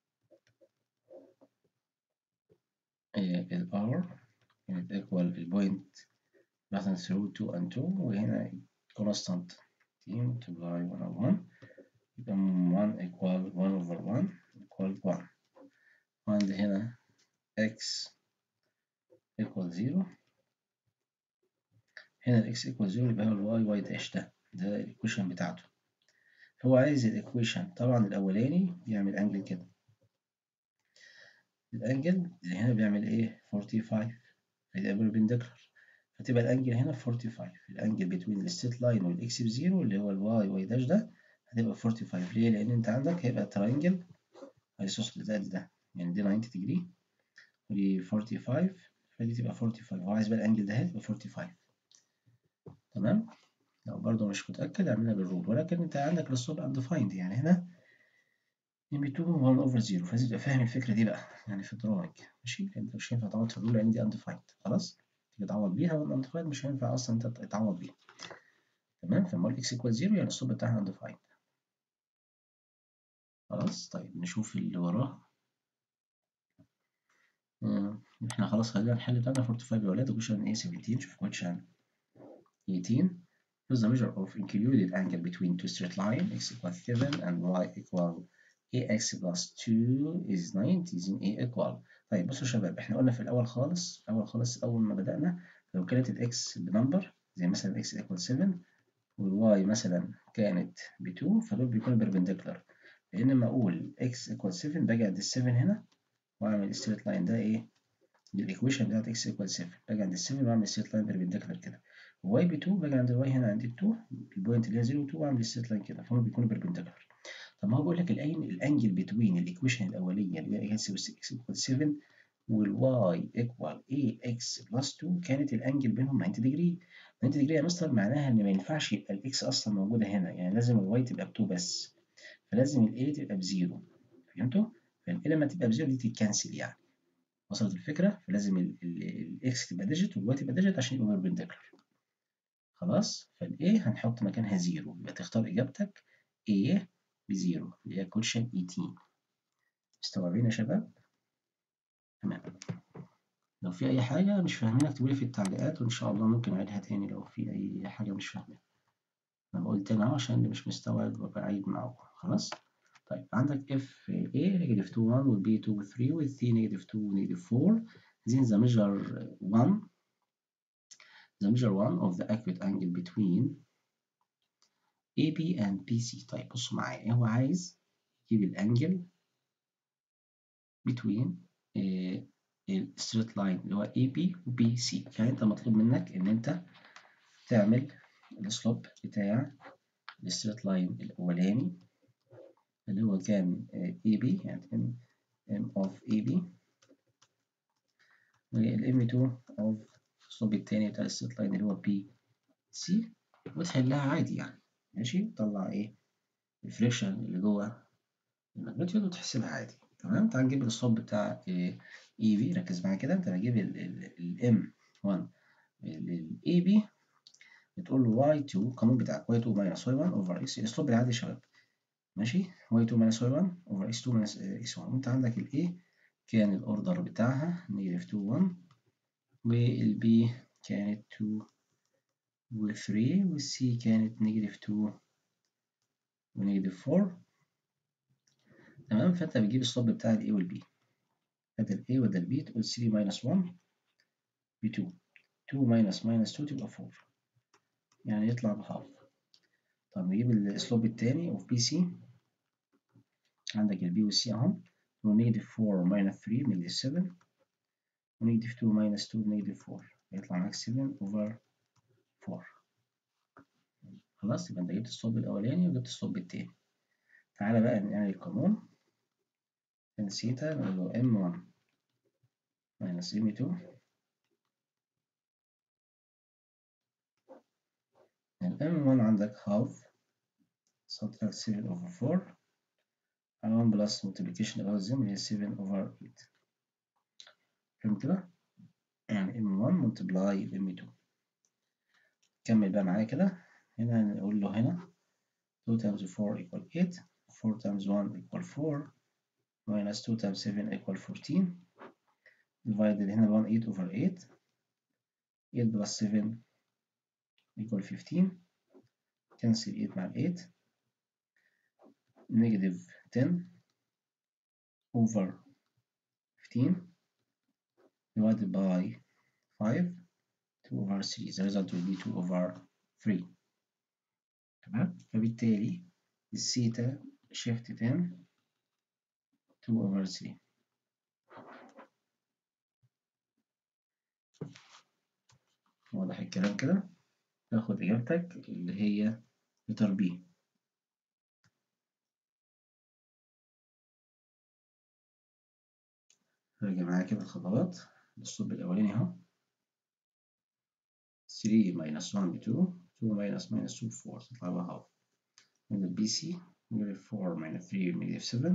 ال R كانت equal البوينت مثلا through two and two، وهنا constant t multiply one over one، يبقى one equal one over one equal one، وعند هنا x equal zero، هنا ال x equal zero يبقى هو ال y y dash ده ده الإيكويشن بتاعته. هو عايز الإيكويشن طبعا الأولاني بيعمل أنجل كده، الأنجل اللي هنا بيعمل إيه؟ خمسة وأربعين، فيبقى perpendicular، فتبقى الأنجل هنا خمسة وأربعين، الأنجل بين الستريت لاين والإكس بزيرو اللي هو الواي واي داش ده هتبقى خمسة وأربعين. ليه؟ لأن أنت عندك هيبقى تراينجل هيسوس زائد ده، يعني دي تسعين ديجري ودي خمسة وأربعين، فدي تبقى خمسة وأربعين، هو عايز بقى الأنجل ده هتبقى خمسة وأربعين. تمام؟ لو برضه مش متأكد اعملها بالرول، ولكن أنت عندك السلوب undefined، يعني هنا ام اتنين واحد over صفر، فلازم تبقى فاهم الفكرة دي بقى يعني في الدراينج، ماشي؟ أنت مش هينفع تعوض في الرول لأن دي undefined، خلاص؟ تيجي تعوض بيها والundefined مش هينفع أصلا أنت تعوض بيها. تمام، فلما اقول اكس ايكوال صفر يعني السلوب بتاعها undefined. خلاص، طيب نشوف اللي وراه. آه، احنا خلاص خلينا الحل بتاعنا خمسة وأربعين يا ولاد. question ايه سبعتاشر، شوف question تمنتاشر. Use the measure of included angle between two straight line x equal seven and y equal ax plus two is ninety in a equal. طيب بصوا يا شباب، احنا قلنا في الاول خالص اول خالص اول ما بدأنا لو كانت الاكس بنمبر زي مثلا x equal سبعة والواي مثلا كانت ب اتنين، فدول بيكونوا بيربنديكولار، لان لما اقول x equal سبعة باجي عند ال سبعة هنا واعمل الستريت لاين ده ايه؟ دي الايكويشن بتاعت x equal سبعة، باجي عند ال سبعة واعمل ستريت لاين بيربنديكولار كده، y ب اتنين باجي عند الواي هنا عند ال اتنين البوينت اللي هي صفر و اتنين واعمل ستريت لاين كده، فهم بيكونوا بيربنديكولار. طب ما هو بيقول لك الأين الانجل بتوين الايكويشن الاوليه اللي هي x equal سبعة والواي equal ax plus اتنين كانت الانجل بينهم تسعين ديجري. تسعين ديجري يا مستر معناها ان ما ينفعش يبقى الاكس اصلا موجوده هنا، يعني لازم الواي تبقى ب اتنين بس، فلازم الاي تبقى بزيرو، فهمتوا؟ فالاي لما تبقى بزيرو دي تتكنسل يعني، وصلت الفكره؟ فلازم الاكس تبقى ديجيت والواي تبقى ديجيت عشان يبقى بيربنديكولار. خلاص، فالاي هنحط مكانها زيرو، يبقى تختار اجابتك A بزيرو اللي هي كوشن تمنتاشر. مستوعبين يا شباب؟ تمام. لو في أي حاجة مش فاهمين اكتبوا لي في التعليقات وإن شاء الله ممكن أعيدها تاني لو في أي حاجة مش فاهمها. أنا بقول تاني أهو عشان اللي مش مستوعب ببقى أعيد معاكم. خلاص؟ طيب عندك اف A نيجاتيف اتنين واحد وال B اتنين تلاتة وال C نيجاتيف اتنين ونيجاتيف أربعة. Then the measure one the measure one of the acute angle between A B and B C. طيب بصوا معايا، هو عايز يجيب الانجل between الستريت لاين اللي هو A B و B C، يعني انت مطلوب منك ان انت تعمل السلوب بتاع الستريت لاين الأولاني اللي هو كان اي بي، يعني ام ام اوف اي بي، والام اتنين اوف الصوب التاني بتاع الستريت لاين اللي هو بي سي، وتحلها عادي يعني. ماشي، تطلع ايه الفريكشن اللي جوه الماجنتيود وتحسبها عادي. تمام، تعال نجيب الصوب بتاع اي بي. ركز معايا كده، انت بتجيب الام واحد للاي بي، بتقول له واي اتنين، القانون بتاعك واي اتنين ماينس واي واحد اوفر اكس، الاسلوب العادي يا شباب. ماشي، واي اتنين ماينس واي واحد اوفر اكس اتنين ماينس اكس واحد، وانت عندك الاي كان الاوردر بتاعها نيجاتيف اتنين واحد، والبي كانت اتنين و تلاتة، والسي كانت نيجاتيف اتنين ونيجاتيف اربعة. تمام، فانت بتجيب الصب بتاع الاي والبي، ادي الاي وده البي، تقول تلاتة ماينس واحد ب اتنين، اتنين ماينس ماينس اتنين تبقى اربعة، يعني يطلع بهاف. طب نجيب الاسلوب التاني اوف بي سي، عندك البي والسي اهو، ونيجاتيف اربعة ماينس تلاتة نيجاتيف سبعة، ونيجاتيف اتنين ماينس اتنين نيجاتيف اربعة، يطلع معاك سبعة اوفر اربعة. خلاص، يبقى انت جبت الصوب الاولاني وجبت الصوب التاني. تعالى بقى نعمل القانون. tan ثيتا نقول له ام واحد ماينس ام اتنين، الام واحد عندك half subtract سبعة over اربعة على واحد plus multiplication about them اللي هي سبعة over تمانية. فهمت كده؟ يعني ام واحد multiply ام اتنين. كمل بقى معايا كده، هنا نقول له هنا two times four equal eight، four times one equal four minus two times seven equal fourteen divided هنا ب one eight over eight، eight plus seven equal fifteen، cancel eight مع eight، negative ten over fifteen divided by five، two over three. The result will be two over three. تمام، فبالتالي الثيتا shift ten two over three. واضح الكلام كده؟ تاخد إجابتك اللي هي لتر بي. راجع معايا كده الخطوات. الصب الأولاني أهو، three minus one ب two، two minus minus two ب four، تطلع بقى half. من البي سي negative four minus three negative seven،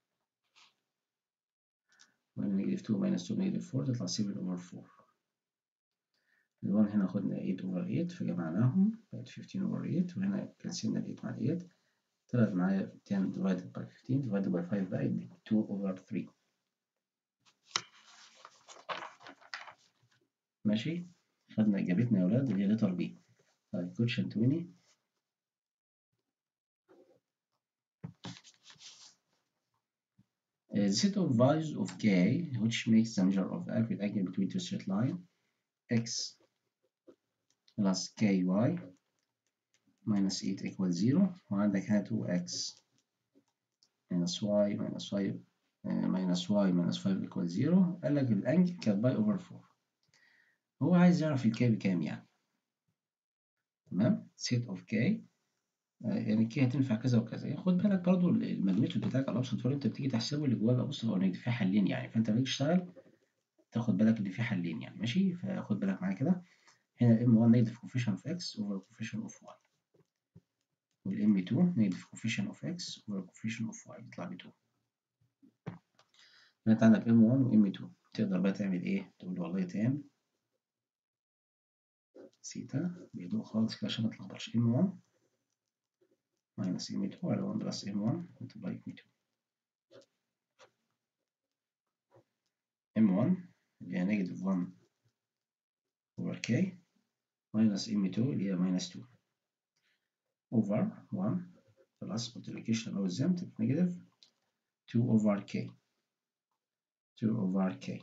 ومن negative two minus two negative four تطلع seven over four. ال one هنا خدنا eight over eight فجمعناهم بقت fifteen over eight، وهنا كنسلنا ال eight مع ال eight، طلعت معايا ten divided by fifteen divided by five بقى يديك two over three. ماشي، خدنا إجابتنا يا ولاد اللي هي لتر بي. طيب question twenty. The set of values of k which makes the measure of the average angle between two straight lines x plus ky minus eight equals zero، وعندك هنا two x minus y minus y uh, minus y minus five equals zero. قال لك الانجل كانت باي اوفر four. هو عايز يعرف الكي بكام يعني. تمام، set of k يعني الكي هتنفع كذا وكذا. يعني خد بالك برضو الماجنتيود بتاعك الابسط فور، انت بتيجي تحسبه اللي جواه بقى، بص هو في حلين يعني، فانت لما تيجي تشتغل تاخد بالك ان في حلين يعني. ماشي، فخد بالك معايا كده. هنا ام واحد نيجاتيف كوفيشن اوف اكس اوفر كوفيشن اوف واي، والام اتنين نيجاتيف كوفيشن اوف اكس اوفر كوفيشن اوف واي، يطلع ب اتنين. انت عندك ام واحد وام اتنين، تقدر بقى تعمل ايه؟ تقول له والله تان ثيتا بهدوء خالص كده عشان ما تلخبطش، ام واحد ماينس ام اتنين على واحد بلس ام واحد ملتبلاي ام اتنين. ام واحد اللي هي نيجاتيف واحد اوفر كي ماينس ام اتنين اللي هي ماينس اتنين اوفر واحد بلس multiplication of them تبقى نيجاتيف two over k، two over k.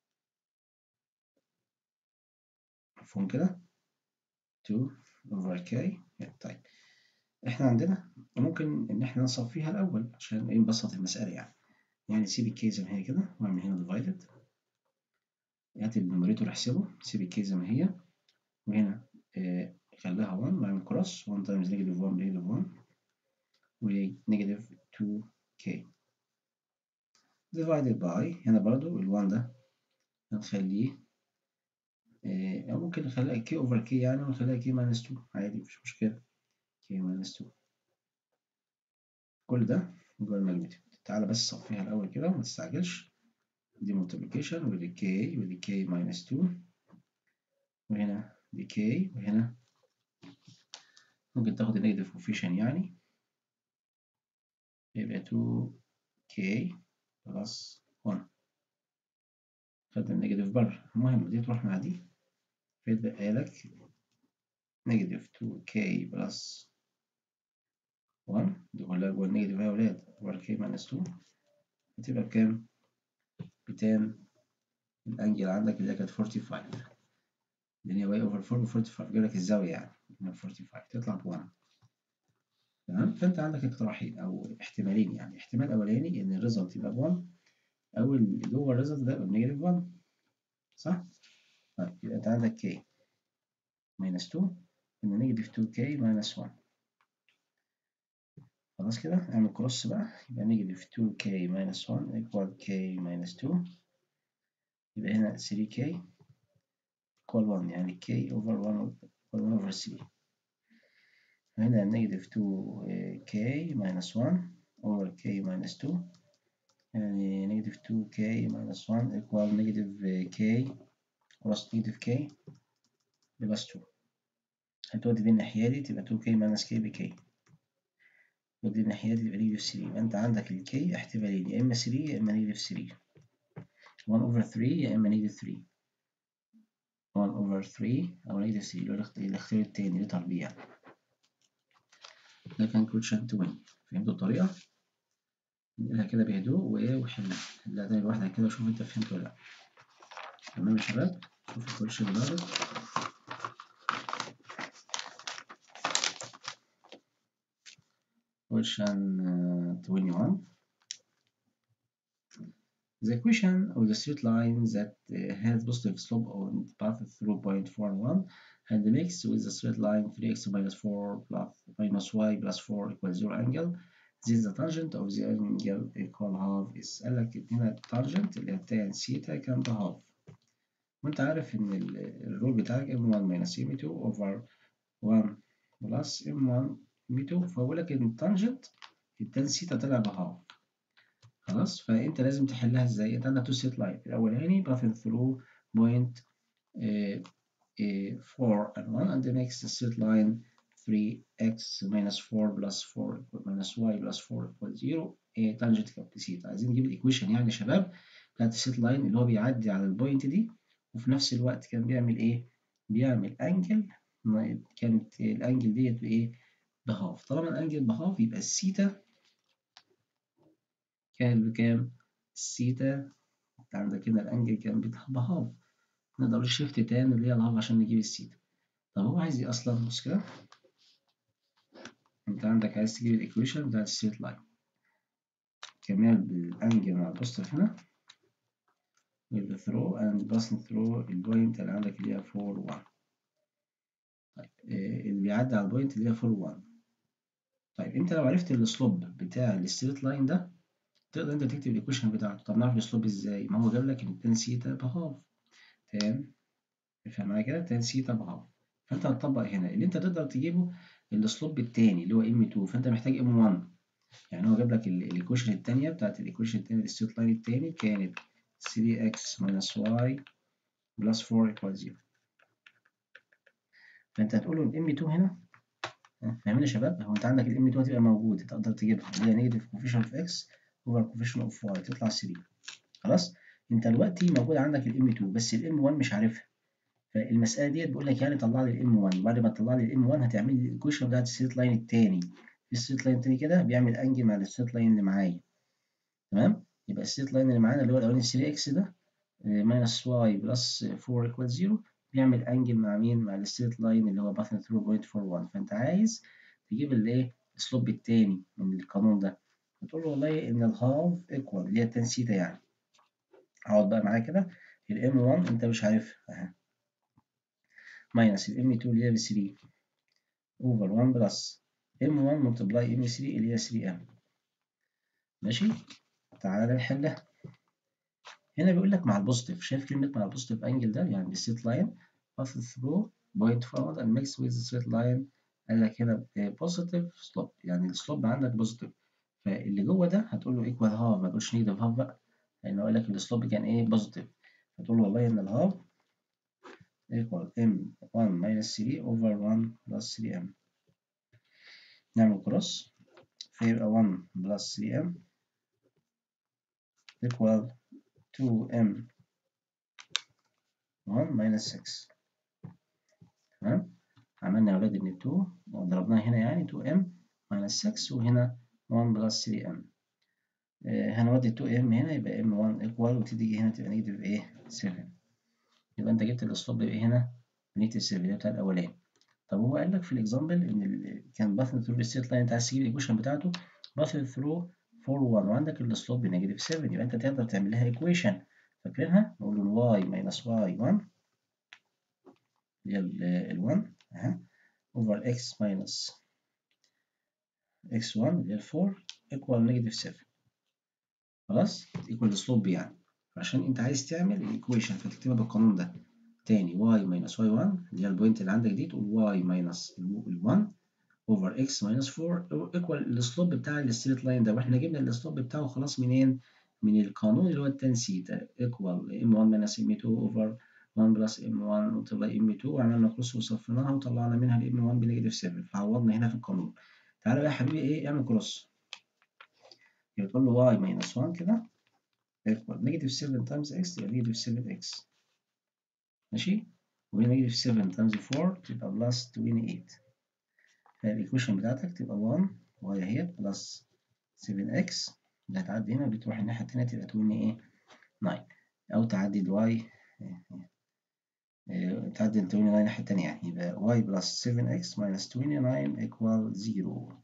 مفهوم كده؟ two over k. طيب احنا عندنا ممكن ان احنا نصفيها الاول عشان ايه نبسط المساله يعني. يعني سيب الكي زي ما هي كده، واعمل هنا ديفايدد، هات النوميريتور احسبه، سيب الكي زي ما هي، وهنا خليها واحد مع كروس واحد تايمز نيجاتيف واحد بنيجاتيف واحد ونيجاتيف تو كي divided by هنا برضو ال واحد ده هنخليه إيه، أو ممكن نخليها كي أوفر كي يعني ونخليها كي ماينس اتنين عادي مفيش مشكلة كي ماينس اتنين كل ده جوه الماجنتيود. تعالى بس صفيها الأول كده وما تستعجلش. دي multiplication ودي كي ودي كي ماينس اتنين وهنا دي كي وهنا ممكن تاخد النيجاتيف كوفيشن يعني يبقى تو كي بلس واحد. خدنا النيجاتيف بره، المهم دي تروح مع دي فيتبقى لك نيجاتيف تو كي بلس واحد دي كلها جوه النيجاتيف يا ولاد اوفر كي ماينس اتنين هتبقى بكام؟ بتان الانجل عندك اللي هي كانت خمسة وأربعين لان هي واي اوفر اربعة و خمسة وأربعين جايب لك الزاويه يعني من خمسة وأربعين تطلع ب واحد. تمام؟ فانت عندك اقتراحين او احتمالين يعني احتمال اولاني ان الريزلت يبقى ب واحد او اللي جوه الريزلت ده يبقى بنيجاتيف واحد صح؟ طيب يبقى انت عندك كي ماينس اتنين ان نيجاتيف تو كي ماينس واحد. خلاص كده اعمل كروس بقى يبقى نيجاتيف تو كي ماينس واحد equal k minus اتنين يبقى هنا ثري كي equal واحد يعني k over واحد equal واحد over ثري. هنا نيجاتيف تو كي minus واحد over k minus اتنين يعني نيجاتيف تو كي minus واحد equal نيجاتيف k plus نيجاتيف k بلس اتنين. هتودي دي الناحية دي تبقى تو كي minus k بk ودي الناحية دي تبقى نيجاتيف ثري. يبقى أنت عندك الكي احتمالين يا إما ثري يا إما نيجاتيف ثري. واحد over ثري يا إما نيجاتيف ثري. واحد over ثري أو نيجاتيف ثري اللي هو الاختيار التاني اللي تربيع. ده كان كوتشن عشرين. فهمتوا الطريقة؟ نقولها كده بهدوء وإيه وحلها. حلها تاني لوحدها كده وشوف أنت فهمت ولا لأ. تمام يا شباب؟ شوف الكوتشن اللي بعده. كوتشن واحد وعشرين. The equation of the straight line that uh, has positive slope on path through point four one and mixed with the straight line three x minus four plus minus y plus four equals zero angle. This is the tangent of the angle equal half is. قال لك هنا التانجنت اللي هي tan ثيتا كان بهاف. وانت عارف ان الرول بتاعك ام واحد minus ام اتنين over واحد plus ام واحد ام اتنين فبقول لك ان التانجنت التان ثيتا طلع بهاف. خلاص فانت لازم تحلها ازاي؟ انت عندك تو ستريت لاين الاولاني passing through point four and one and the next straight line three x minus four plus four minus y plus four equals zero تانجنت كابت ثيتا. عايزين نجيب الايكويشن يعني يا شباب بتاعت الستريت لاين اللي هو بيعدي على البوينت دي وفي نفس الوقت كان بيعمل ايه؟ بيعمل انجل كانت الانجل ديت بايه؟ بهاف. طالما الانجل بهاف يبقى الثيتا كانت بكام؟ الثيتا عندك هنا الانجل كان بهاف. نقدر شيفت تان اللي هي الهاف عشان نجيب الثيتا. طب هو عايز ايه اصلا؟ بص كده انت عندك عايز تجيب الايكويشن بتاعت الستريت لاين كمان بالانجل مع البوستر هنا with the throw and passing through البوينت اللي عندك اللي هي فور واحد. طيب إيه اللي بيعدي على البوينت اللي هي فور واحد. طيب انت لو عرفت السلوب بتاع الستريت لاين ده تقدر انت تكتب الايكويشن بتاعته. طب نعرف السلوب ازاي؟ ما هو جاب لك ان تان ثيتا بهاف. تان افهم معايا كده تان ثيتا بهاف. فانت هتطبق هنا اللي انت تقدر تجيبه السلوب التاني اللي هو ام اتنين فانت محتاج ام واحد. يعني هو جاب لك الايكويشن الثانيه بتاعت الايكويشن الثانيه الستريت لاين الثاني كانت ثري اكس minus y plus فور equals زيرو. فانت هتقول له الام اتنين هنا فاهمين يا شباب؟ هو انت عندك الام اتنين هتبقى موجوده تقدر تجيبها اللي هي نيجاتيف كوفيشن اوف اكس اوفر كوفيشن اوف واي تطلع ثري. خلاص انت دلوقتي موجود عندك الام اتنين بس الام واحد مش عارفها. فالمساله ديت بقول لك يعني طلع لي الام واحد وبعد ما تطلع لي الام واحد هتعمل لي الايكويشن بتاعت الستريت لاين الثاني. الستريت لاين الثاني كده بيعمل انجل مع الستريت لاين اللي معايا. تمام؟ يبقى الستريت لاين اللي معانا اللي هو الاولاني ثري اكس ده ماينس واي بلس فور equals زيرو بيعمل انجل مع مين؟ مع الستريت لاين اللي هو باثن ثرو بوينت فور واحد. فانت عايز تجيب الايه؟ السلوب الثاني من القانون ده. بتقول له والله ان الهاف ايكوال اللي هي التان ثيتا يعني. اقعد بقى معايا كده الام واحد انت مش عارفها اهي ماينس الام اتنين اللي هي ب ثري over one plus ام واحد multiply ام ثلاثة اللي هي ثري ام. ماشي، تعالى نحلها. هنا بيقول لك مع البوزيتيف، شايف كلمة مع البوزيتيف انجل ده يعني الستريت لاين pass through point forward and mix with the straight line. قال لك هنا بوزيتيف سلوب، يعني السلوب عندك بوزيتيف، فاللي جوه ده هتقول له ايكوال هاف، ما تقولش نيجاتيف هاف بقى، لأن هو قال لك السلوب كان ايه بوزيتيف، فتقول له والله إن الهاف equal ام واحد minus ثري over one plus ثري ام. نعمل كروس فيبقى واحد plus ثري ام equal تو ام واحد minus ستة. تمام، عملنا يا ولاد إن اتنين وضربناها هنا يعني تو ام minus ستة، وهنا واحد plus ثري ام. آه هنودي تو ام هنا يبقى ام واحد equal، وتيجي هنا تبقى نيجاتيف ايه سبعة. يبقى انت جبت الاسلوب يبقى هنا نيجاتيف سبعة، ده بتاع الاولاني. طب هو قال لك في الاكزامبل ان ال... كان باث ثرو الستريت لاين، انت عايز تجيب الايكويشن بتاعته باث ثرو أربعة واحد، وعندك السلوب بنيجاتيف سبعة، يبقى انت تقدر تعمل لها ايكويشن. فاكرينها؟ نقول له واي ماينس واي واحد اللي هي ال واحد اها اوفر اكس ماينس اكس واحد اللي هي أربعة ايكوال نيجاتيف سبعة. خلاص، ايكوال السلوب يعني. عشان انت عايز تعمل الايكويشن فتكتبها بالقانون ده تاني، y minus واي واحد اللي هي البوينت اللي عندك دي، تقول y minus ال واحد over x minus أربعة equal السلوب بتاع الستريت لاين ده، واحنا جبنا السلوب بتاعه خلاص منين؟ من القانون اللي هو التان ثيتا equal ام واحد minus ام اتنين over واحد plus ام واحد multiply ام اتنين، وعملنا كروس وصفيناها وطلعنا منها الام واحد بنيجاتيف سبعة، فعوضنا هنا في القانون. تعالى بقى يا حبيبي ايه اعمل كروس، يبقى تقول له y minus واحد كده equal نيجاتيف سبعة times x تبقى نيجاتيف سبعة x. ماشي، ونيجاتيف سبعة times أربعة تبقى بلس تمانية وعشرين. فالإيكويشن بتاعتك تبقى واحد وهي هي بلس سبعة إكس، اللي هتعدي هنا بتروح الناحية التانية تبقى تمانية تسعة، أو تعدي الواي تعدي ال تمانية الناحية التانية، يعني يبقى y بلس سبعة إكس minus تمانية equal صفر.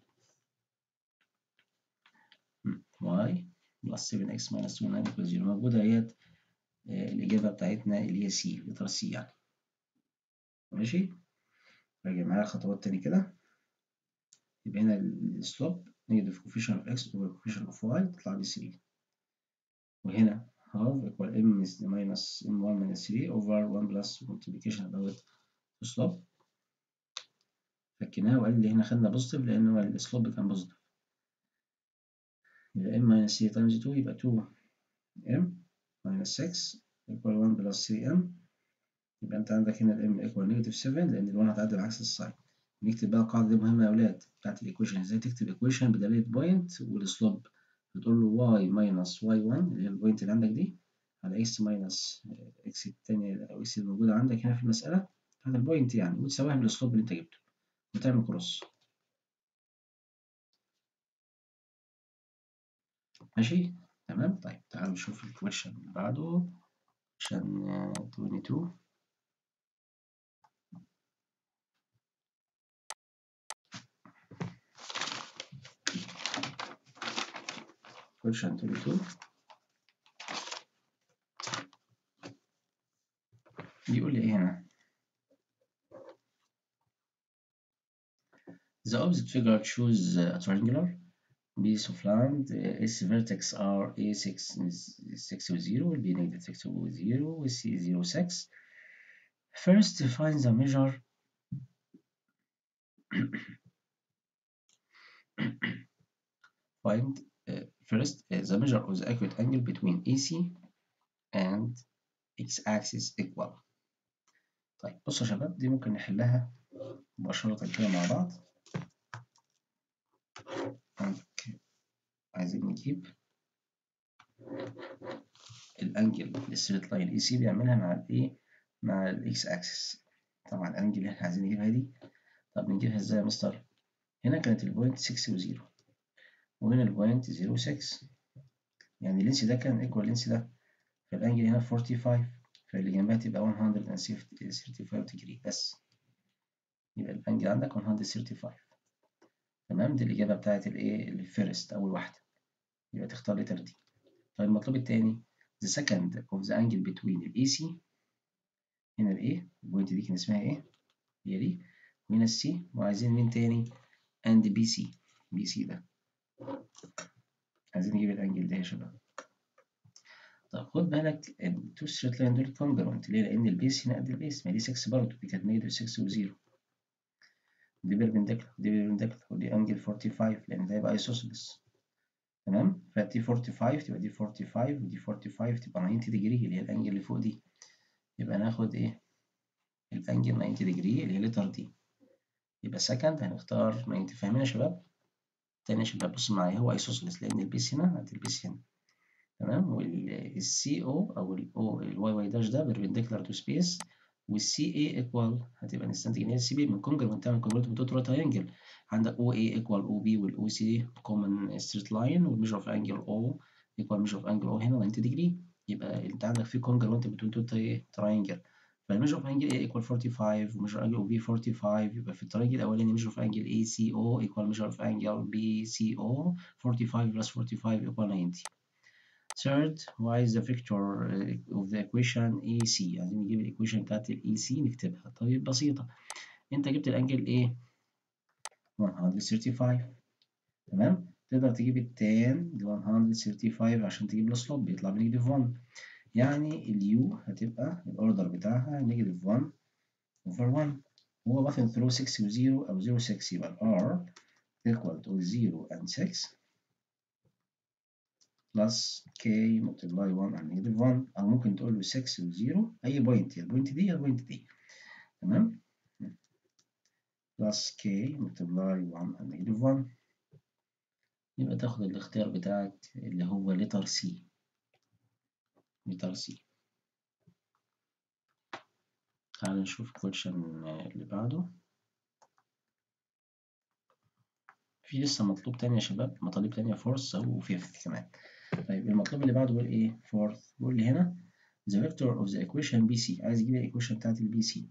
y بلس سبعة إكس minus تمانية equal صفر موجودة اهيت. الإجابة بتاعتنا اللي هي سي، لتر سي يعني. ماشي، راجع معايا الخطوات تاني كده. يبقى هنا السلوب نيجاتيف coefficient of x over coefficient of y تطلع ب ثري، وهنا half equal m minus ام واحد minus ثري over واحد plus multiplication about slope. فكيناها وقال لي هنا خدنا بوزيتيف لأن هو السلوب كان بوزيتيف، يبقى m minus ثري times اتنين يبقى تو ام minus ستة equal واحد plus ثري ام. يبقى أنت عندك هنا ال m equal negative سبعة لأن ال واحد هتعدي بعكس الساين. نكتب بقى القاعدة دي مهمة يا أولاد بتاعت الإيكويشن، إزاي تكتب إيكويشن بدالة بوينت والسلوب. بتقول له y minus واي واحد اللي هي البوينت اللي عندك دي على x minus x التانية أو x الموجودة عندك هنا في المسألة بتاعت البوينت يعني، وتساويها بالسلوب اللي أنت جبته وتعمل كروس. ماشي تمام. طيب تعالوا نشوف الكويشن اللي بعده، كويشن اتنين وعشرين. كويشن اتنين وعشرين بيقول لي إيه هنا؟ The opposite figure choose a triangular piece of land. Its vertex are A six six zero, B negative six zero, C zero six. First find the measure find uh, first uh, the measure of the accurate angle between A C and x-axis equal. طيب بصوا يا شباب، دي ممكن نحلها مباشرة كده مع بعض. عايزين نجيب الانجل الستريت لاين اي سي بيعملها مع الايه مع الاكس اكسس. طبعا الانجل اللي احنا عايزين نجيبها دي، طب نجيبها ازاي يا مستر؟ هنا كانت البوينت ستة وزيرو، وهنا البوينت صفر وستة، يعني اللينس ده كان ايكوال اللينس ده، فالانجل هنا خمسة وأربعين، فاللي جنبها تبقى مية وخمسة وثلاثين ديجري بس، يبقى الانجل عندك مية وخمسة وثلاثين. تمام، دي الاجابه بتاعت الايه الفيرست اول واحده، يبقى تختار لتر دي. طيب المطلوب الثاني the second of the angle between ال A C، هنا ال A البوينت دي كان اسمها ايه؟ هي دي من السي، وعايزين مين تاني؟ and بي سي. بي سي ده عايزين نجيب الانجل ده يا شباب. طب خد بالك التو ستريت لاين دول كونجرونت ليه؟ لان البيس هنا قد البيس، ما دي ستة برضه، دي كانت نيجاتيف ستة و0، دي بيربنديكولار ودي بيربنديكولار ودي انجل خمسة وأربعين لان ده يبقى ايسوسيلس. تمام؟ فدي خمسة وأربعين تبقى دي خمسة وأربعين ودي خمسة وأربعين تبقى تسعين ديجري اللي هي الانجل اللي فوق دي. يبقى ناخد ايه؟ الانجل تسعين ديجري اللي هي لتر دي. يبقى سكند هنختار تسعين. فاهمين يا شباب؟ تاني يا شباب بصوا معايا، هو ايسوسيلس لان البيس هنا قد البيس هنا. تمام؟ والسي او او الاو الواي واي داش ده بيربنديكولار تو سبيس، والسي اي ايكوال هتبقى نستنتج ان هي السي بي من كونجرونت. تعمل كونجرونت بتوتال تراينجل، عندك او اي ايكوال او بي والاو سي كومن ستريت لاين، والميجر اوف انجل او ايكوال ميجر اوف انجل او هنا تسعين ديجري. يبقى انت عندك في كونجرونت بتوين تو تراينجل، فالميجر اوف انجل اي ايكوال خمسة وأربعين وميجر انجل او بي خمسة وأربعين. يبقى في التراينجل الاولاني ميجر اوف انجل اي سي او ايكوال ميجر اوف انجل بي سي او، خمسة وأربعين بلس خمسة وأربعين ايكوال تسعين. Third, why is the vector of the equation A C؟ عايزين نجيب الايكويشن بتاعت ال A C نكتبها. طيب بسيطة، انت جبت الانجل ايه؟ مية وخمسة وثلاثين. تمام؟ تقدر تجيب التان ل مية وخمسة وثلاثين عشان تجيب السلوب بيطلع بنيجاتيف واحد. يعني اليو هتبقى الاوردر بتاعها نيجاتيف واحد اوفر واحد. هو باثن ثرو ستة و0 او صفر و ستة، يبقى R equal to صفر and ستة بلس كي ملتبلاي واحد على نيجاتيف واحد، او ممكن تقول له ستة و0 اي بوينت، يا البوينت دي يا البوينت دي. تمام؟ بلس كي ملتبلاي واحد على نيجاتيف واحد. يبقى تاخد الاختيار بتاعك اللي هو لتر سي. لتر سي. تعال نشوف الكويشن اللي بعده. في لسه مطلوب تاني يا شباب، مطالب تانية فورث وفيفث كمان. طيب المطلوب اللي بعده بيقول ايه؟ فورث. بيقول لي هنا the vector of the equation بي سي. عايز يجيب الايكويشن بتاعت البي سي.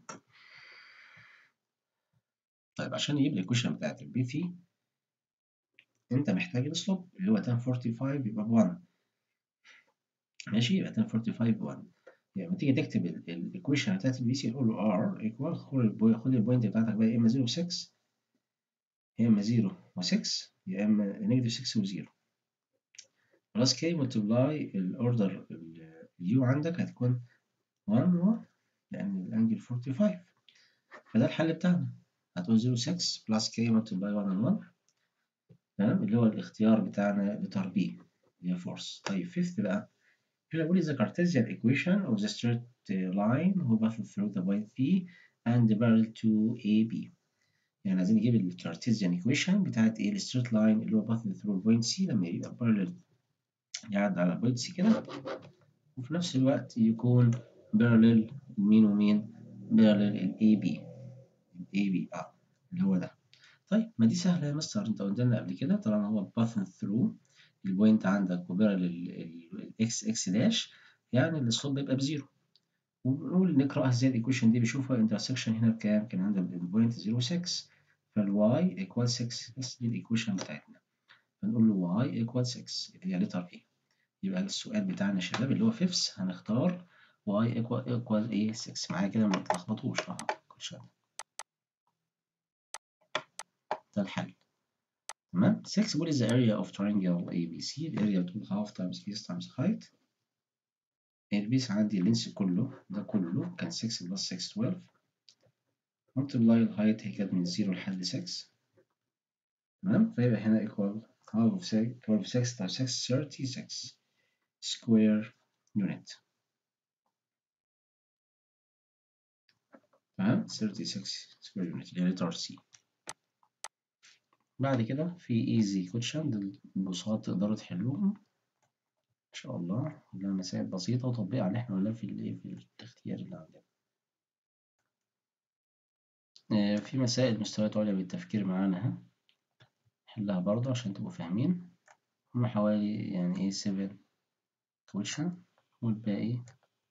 طيب عشان يجيب الايكويشن بتاعت البي سي انت محتاج السلوب اللي هو تان خمسة وأربعين يبقى ب واحد. ماشي؟ يبقى تان خمسة وأربعين ب واحد. يعني لما تيجي تكتب الايكويشن بتاعت البي سي تقول له ار ايكوال، خد البوينت بتاعتك بقى يا اما صفر و ستة، يا اما صفر و ستة، يا اما نيجاتيف ستة و صفر، بلس كي ملتبلاي الاوردر اليو عندك هتكون واحد واحد لان الانجل خمسة وأربعين. فده الحل بتاعنا، هتقول صفر و ستة بلس كي ملتبلاي واحد واحد. تمام؟ اللي هو الاختيار بتاعنا لتر بي اللي هي فورس. طيب فيفث بقى، هنا بقول the Cartesian equation of the straight line who passes through the point P and parallel to A B. يعني عايزين نجيب ال Cartesian equation بتاعت ايه؟ ال straight line اللي هو passes through البوينت C لما يبقى parallel يعدي على البوينت C كده، وفي نفس الوقت يكون parallel مين ومين؟ parallel ال A B. ال A B اه اللي هو ده. طيب ما دي سهلة يا مستر، انت قلت لنا قبل كده طالما هو passing through البوينت عندك وبارل الاكس اكس داش، يعني السلوب بيبقى بزيرو. ونقول نقراها ازاي الايكويشن دي؟ بشوفها انترسكشن هنا بكام؟ كان عندنا البوينت صفر و ستة، فالواي ايكوال ستة. بس دي الايكويشن بتاعتنا، فنقول له واي ايكوال ستة اللي هي لتر ايه. يبقى السؤال بتاعنا يا شباب اللي هو فيفث هنختار واي ايكوال ايكوال ايه ستة. معايا كده ما تلخبطوش اهو الكويشن ده الحل. تمام؟ ستة بيقول is the area of triangle A B C. الاريا بتقول half times base times height. البيس عندي اللينس كله ده كله كان ستة بلس ستة اتناشر، multiply الهايت هي كانت من صفر لحد ستة. تمام؟ فيبقى هنا equal half of ستة twelve ستة times ستة thirty-six square unit. تمام؟ thirty-six square unit اللي هي letter C. بعد كده في easy question البساط تقدروا تحلوهم إن شاء الله، كلها مسائل بسيطة وتطبيق على اللي احنا قلناه في ال في الاختيار اللي عندنا. في مسائل مستويات عليا بالتفكير معانا اهي، نحلها برضه عشان تبقوا فاهمين. هما حوالي يعني ايه سبع question، والباقي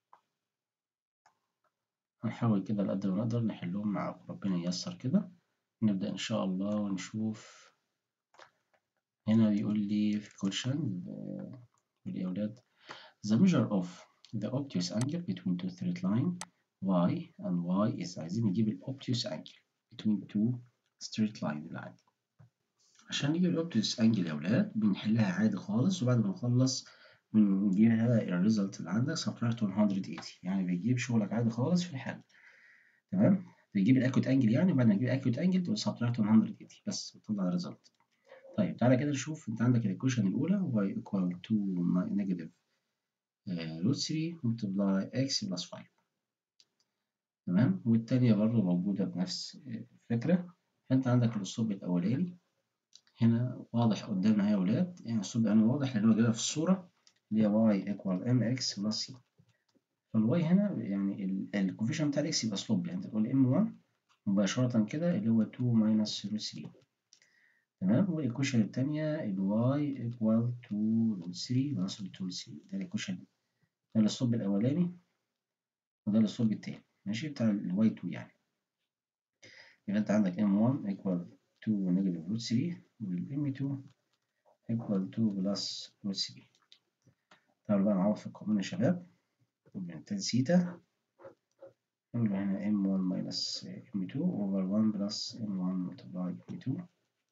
هنحاول كده على قد ما نقدر نحلهم مع ربنا ييسر كده. نبدأ إن شاء الله ونشوف. هنا بيقول لي في question بيقول يا أولاد the measure of the obtuse angle between two straight line y and y is. عايزين نجيب ال obtuse angle. between two straight line العادي. عشان نجيب الأوبتوس أنجل يا ولاد بنحلها عادي خالص، وبعد ما نخلص بنجيبها الريزلت اللي عندك subtract مية وتمانين، يعني بتجيب شغلك عادي خالص في الحل. تمام، بتجيب الأكوت أنجل يعني، وبعد ما تجيب الأكوت أنجل تقول subtract مية وتمانين بس بتطلع الريزلت. طيب تعالى كده نشوف. أنت عندك الإيكويشن الأولى y equal to negative root three multiply x plus five. تمام، والتانية برضه موجودة بنفس الفكرة. فأنت عندك الأسلوب الأولاني هنا واضح قدامنا يا ولاد، يعني الأسلوب الأولاني واضح لأن هو جايبها في الصورة اللي هي y equal mx plus c. فالواي هنا يعني الكوفيشن بتاع الإكس يبقى سلوب، يعني تقول ام واحد مباشرة كده اللي هو two minus root three. تمام، والإيكويشن التانية الواي equal to root three minus root three. ده الإيكويشن، ده الأسلوب الأولاني وده الأسلوب التاني ماشي بتاع الواي اتنين يعني. يبقى أنت عندك ام واحد equal to negative root three وال ام اتنين equal to plus root three. تعالوا بقى نعوض في القانون يا شباب. من تان سيتا نقول هنا ام واحد minus ام اتنين over one plus ام واحد multiply ام اتنين.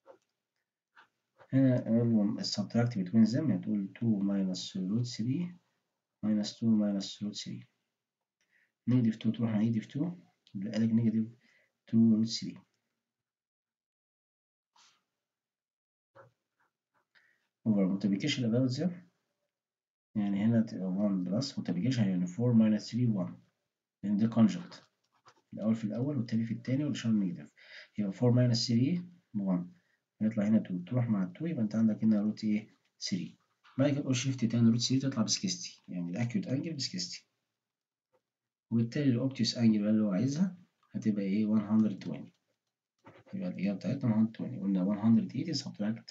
هنا نقول لهم subtract between them، يعني تقول two minus root three minus two minus root three. negative two تروح على negative two يبقى لك negative two root three over multiplication about them، يعني هنا تبقى one plus multiplication يعني four minus three one، لأن ده conjugate الأول في الأول والتاني في التاني والإشارة نيجاتيف. يبقى four minus three one هيطلع هنا two، تروح مع two يبقى أنت عندك هنا روت إيه three. بعد كده تقول شيفت تاني روت three تطلع ب ستين، يعني الأكيوت أنجل ب ستين، وبالتالي الأوبتيوس أنجل اللي هو عايزها هتبقى إيه مية وعشرين. يبقى الإجابة بتاعتنا مية وعشرين. قلنا مية وتمانين subtract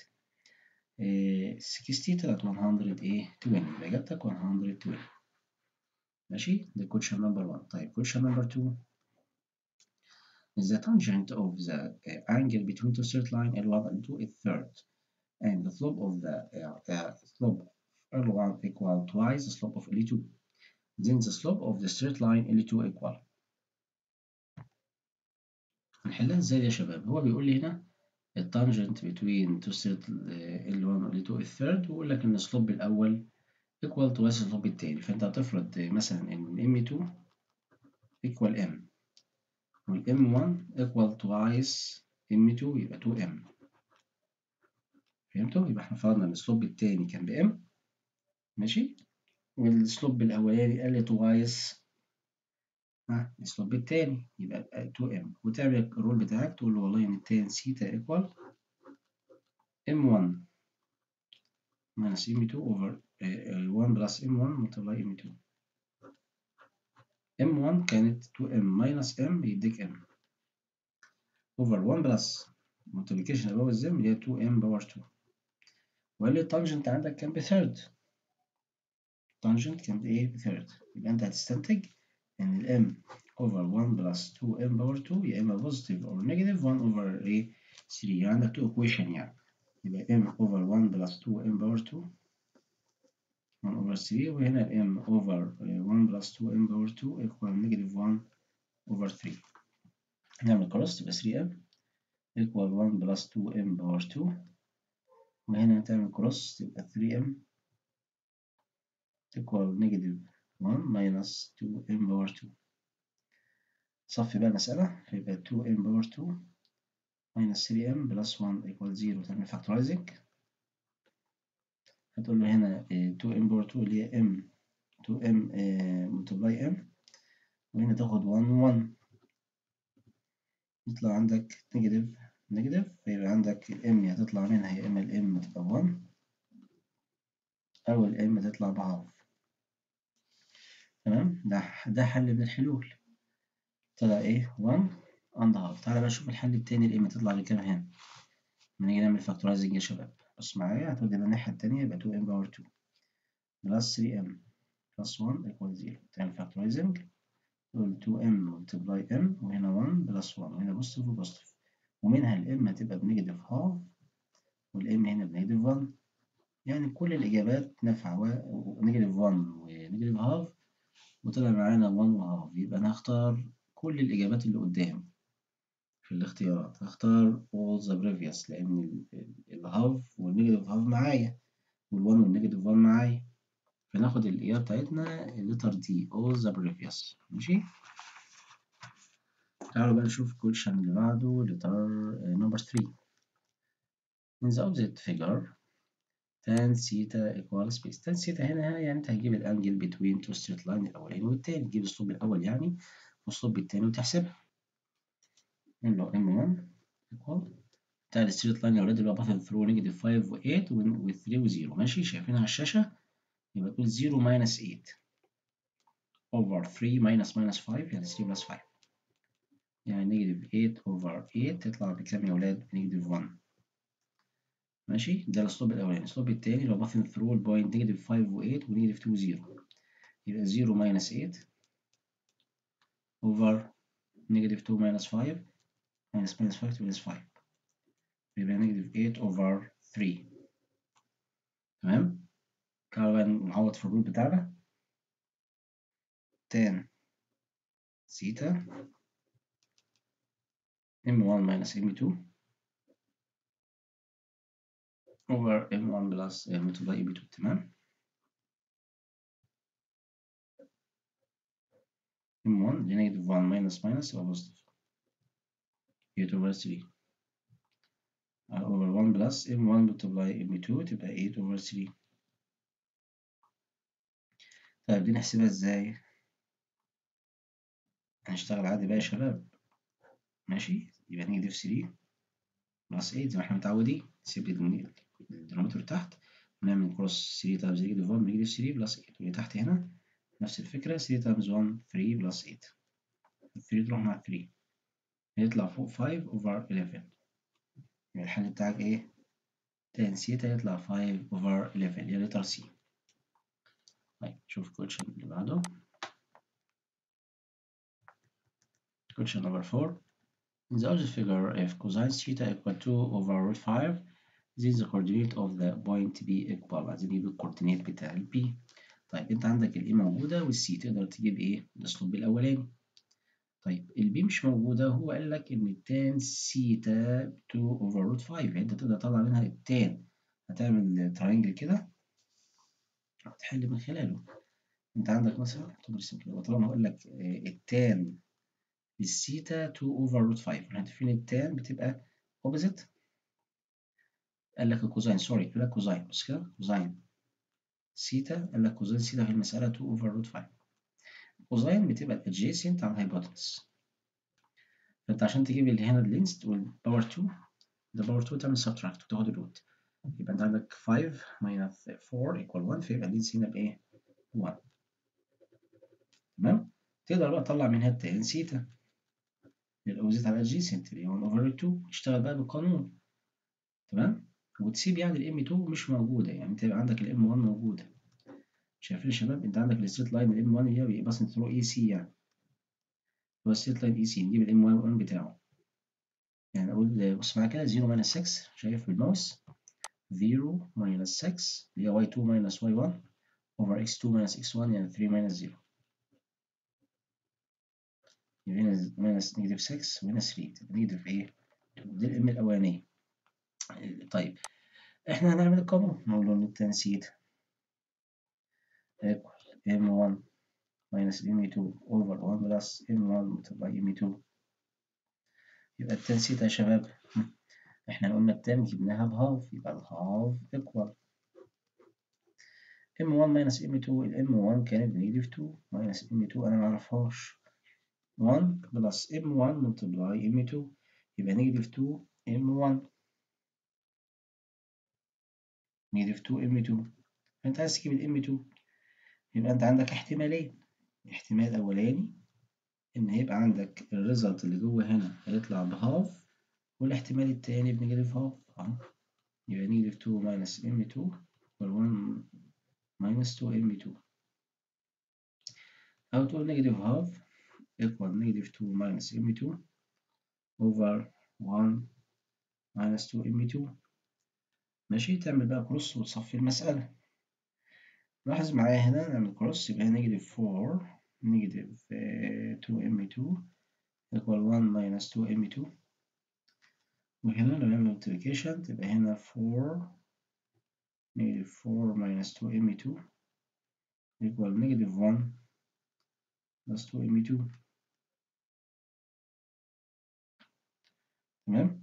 ستين طلعت مية وعشرين يبقى إجابتك مية وعشرين. ماشي، ده question number one. طيب question number two. The tangent of the uh, angle between two straight line L one and two is third, and the slope of the uh, uh, slope L one equal twice the slope of L two. Then the slope of the straight line L two equal. هنحلها ازاي يا شباب؟ هو بيقول لي هنا التانجنت between two straight L one و L two is third، ويقول لك ان السلوب الاول equal twice السلوب التاني. فانت هتفرض مثلا ان ام اتنين equal m وال ام واحد equal twice ام اتنين يبقى تو ام. فهمتوا؟ يبقى احنا فرضنا ان السلوب التاني كان بام ماشي، والسلوب الاولاني قال لي twice ها السلوب التاني يبقى تو ام، وتعمل الرول بتاعك تقول له والله ان tan سيتا ايكوال ام واحد minus ام اتنين over واحد plus ام واحد multiply ام اتنين. ام واحد كانت تو ام minus m يديك m over واحد plus multiplication above them اللي هي تو ام باور اتنين. وقال لي التانجنت عندك كان بثيرد، التانجنت كان بايه بثيرد، يبقى انت هتستنتج ان الام over واحد plus تو ام باور اتنين يا اما positive or negative واحد over ايه تلاتة. يعني عندك تو equation يعني، يبقى m over واحد plus تو ام باور اتنين واحد over تلاتة، وهنا m over واحد plus تو ام باور اتنين equal negative واحد over تلاتة. نعمل cross تبقى تلاتة ام equal واحد plus تو ام باور اتنين، وهنا تعمل cross تبقى تلاتة ام equal negative واحد minus تو ام باور اتنين. صفي بقى المسألة فيبقى تو ام باور اتنين minus تلاتة ام plus واحد equal صفر. تعمل factorizing هتقول له هنا تو ام باور اتنين اللي هي m تو ام multiply m، وهنا تاخد واحد واحد يطلع عندك نيجاتيف نيجاتيف، فيبقى عندك الام هتطلع منها يا اما الام تبقى واحد او الام تطلع بهاف. تمام، ده ده حل من الحلول طلع ايه واحد اند هاف. تعالى بقى نشوف الحل التاني الام تطلع بكام هنا لما نيجي نعمل فاكتورايزنج يا شباب. بص معايا هتودي الناحية التانية يبقى تو ام باور اتنين بلس تلاتة ام بلس واحد equal صفر. تعمل فاكتورايزنج تقول تو ام multiply m، وهنا واحد بلس واحد، وهنا بوزيتيف وبوزيتيف، ومنها الام هتبقى بنيجاتيف هاف والام هنا بنيجاتيف واحد. يعني كل الإجابات نافعة، نيجاتيف واحد ونيجاتيف هاف، وطلع معانا واحد وهاف. يبقى أنا هختار كل الإجابات اللي قدام. في الاختيارات هختار all the previous لأن الهاف والنيجاتيف هاف معايا والوان والنيجاتيف وان معايا، فناخد الإجابة بتاعتنا اللتر دي all the previous. ماشي. تعالوا بقى نشوف question اللي بعده لتر number three. in the opposite figure tan theta equals space. tan theta هنا يعني انت هتجيب الانجل between two straight line الاولاني والتاني، تجيب الصوب الاول يعني والصوب التاني وتحسبها. نقول له ام واحد equal بتاع الستريت لاين يا ولاد اللي هو باث ثرو نيجاتيف خمسة و ثمانية و ثلاثة و صفر. ماشي، شايفينها على الشاشة؟ يبقى تقول صفر minus ثمانية over ثلاثة minus minus خمسة يعني ثلاثة plus خمسة، يعني نيجاتيف ثمانية over ثمانية تطلع بكام يا ولاد؟ بنيجاتيف واحد. ماشي، ده الاسلوب الاولاني. الاسلوب التاني اللي هو باث ثرو البوينت نيجاتيف خمسة و ثمانية ونيجاتيف اتنين و صفر، يبقى صفر minus ثمانية over نيجاتيف اتنين minus خمسة minus minus خمسة minus خمسة، يبقى نيجاتيف ثمانية over ثلاثة. تمام؟ تعالوا بقى نعوض في الرول بتاعنا. tan ثيتا ام واحد minus ام اتنين over ام واحد plus ام اتنين by ام اتنين. تمام. ام واحد لنيجاتيف واحد minus minus يبقى بوزيتيف ثمانية over ثلاثة over واحد plus ام واحد multiply ام اتنين تبقى ثمانية over ثلاثة. طيب دي نحسبها ازاي؟ هنشتغل عادي بقى يا شباب. ماشي، يبقى نيجاتيف ثلاثة بلس ثمانية زي ما احنا متعودين، نسيب الدينوميتر تحت ونعمل كروس ثلاثة تايمز نيجاتيف واحد نيجاتيف ثلاثة بلس ثمانية، واللي تحت هنا نفس الفكرة ثلاثة تايمز واحد ثلاثة بلس ثمانية، ثلاثة تروح مع ثلاثة هيطلع فوق خمسة over حداشر. يبقى الحل بتاعك ايه؟ tan ثيتا يطلع خمسة over حداشر اللي هي لتر سي. طيب شوف الكويشن اللي بعده. question number four. In the opposite figure, if cosine theta equal two over root five, then the coordinate of the point B equal. عايزين نجيب الكوردينيت بتاع ال B. طيب انت عندك ال A موجودة وال C، تقدر تجيب ايه؟ الاسلوب الأولاني. طيب ال B مش موجودة، هو قال لك إن tan ثيتا two over root five، يعني انت تقدر تطلع منها التان، هتعمل تراينجل كده هتحل من خلاله. انت عندك مثلا ترسم كده، طالما هقول لك التان للثيتا اتنين over root خمسة، احنا عارفين التان بتبقى opposite. قال لك الكوزين، سوري قال لك كوزين، بس كده كوزين ثيتا، قال لك كوزين ثيتا في المسألة اتنين over root خمسة. كوزين بتبقى adjacent على الهايبوتنس، فانت عشان تجيب اللي هنا اللينس تقول باور اتنين، ده باور اتنين تعمل سبتراكت وتاخد الروت، يبقى انت عندك خمسة minus أربعة equal واحد، فيبقى اللينس هنا بايه؟ واحد. تمام؟ تقدر بقى تطلع منها التان ثيتا الاوبزيت على adjacent اللي هو واحد over اتنين، اشتغل بقى بالقانون. تمام، وتسيب يعني الام اتنين مش موجوده، يعني انت يبقى عندك الام واحد موجوده. شايفين يا شباب؟ انت عندك الستريت لاين الام واحد اللي هي بيبقى باص ثرو اي سي، يعني هو الستريت لاين اي سي نجيب الام واحد بتاعه. يعني اقول بص معايا كده صفر minus ستة، شايف بالماوس صفر minus ستة اللي هي واي اتنين minus واي واحد over اكس اتنين minus اكس واحد يعني تلاتة minus صفر، يبقى هنا minus نيجاتيف ستة وهنا تلاتة، نيجاتيف ايه؟ دي الام الاولانيه. طيب احنا هنعمل القانون، نقول له ان التنسيق equal ام واحد minus ام اتنين over واحد plus ام واحد multiply ام اتنين. يبقى التان ثيتا يا شباب، احنا قلنا التان جبناها بهاف، يبقى الهاف equal ام واحد minus ام اتنين، الام واحد كانت بنيجاتيف اتنين minus ام اتنين انا معرفهاش، واحد plus ام واحد multiply ام اتنين يبقى نيجاتيف اتنين ام واحد نيجاتيف اتنين ام اتنين. فانت عايز تجيب الام اتنين، يبقى انت عندك احتمالين. الاحتمال الاولاني ان هيبقى عندك الريزلت اللي جوه هنا هيطلع بهاف، والاحتمال التاني بنيجاتيف هاف اهو، يبقى نيجاتيف اتنين minus ام اتنين واحد minus اتنين ام اتنين، أو تقول نيجاتيف هاف equal نيجاتيف اتنين minus ام اتنين over واحد minus اتنين ام اتنين. ماشي، تعمل بقى كروس وتصفي المسألة. لاحظ معايا هنا نعمل كروس، يبقى نيجاتيف أربعة نيجاتيف اتنين ام اتنين equal واحد minus اتنين ام اتنين، وهنا لو نعمل multiplication تبقى هنا four negative four minus two m two equal negative one plus two m two. تمام؟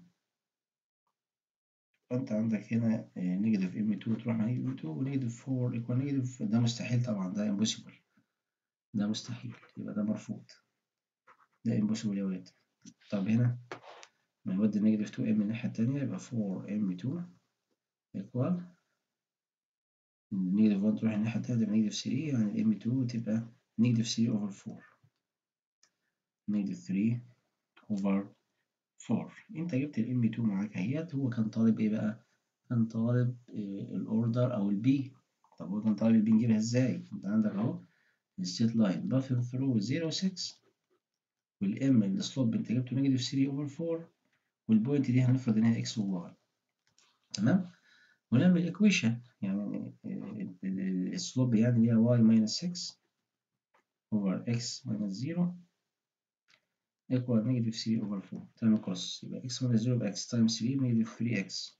فأنت عندك هنا نيجاتيف ام اتنين تروح مع نيجاتيف ام اتنين ونيجاتيف أربعة equal نيجاتيف، ده مستحيل طبعا، ده impossible، ده مستحيل، يبقى ده مرفوض، ده impossible يا ولاد. طب هنا بنودي نيجاتيف تو ام الناحية التانية يبقى فور ام اتنين equal نيجاتيف واحد تروح الناحية التانية تبقى نيجاتيف تلاتة، يعني الام اتنين تبقى نيجاتيف تلاتة over فور، نيجاتيف تلاتة over فور. انت جبت الام اتنين معاك اهيت، هو كان طالب ايه بقى؟ كان طالب إيه الاوردر او البي. طب هو كان طالب البي نجيبها ازاي؟ انت عندك اهو الستيت لاين بافن ثرو صفر ستة، والام السلوب انت جبته نيجاتيف تلاتة over فور، والبوينت دي هنفرض انها اكس وواي. تمام؟ ونعمل ايكويشن، يعني السلوب يعني اللي هي واي ماينس ستة over x minus صفر equal negative three over four. تعمل كروس يبقى x minus صفر يبقى x times three negative three x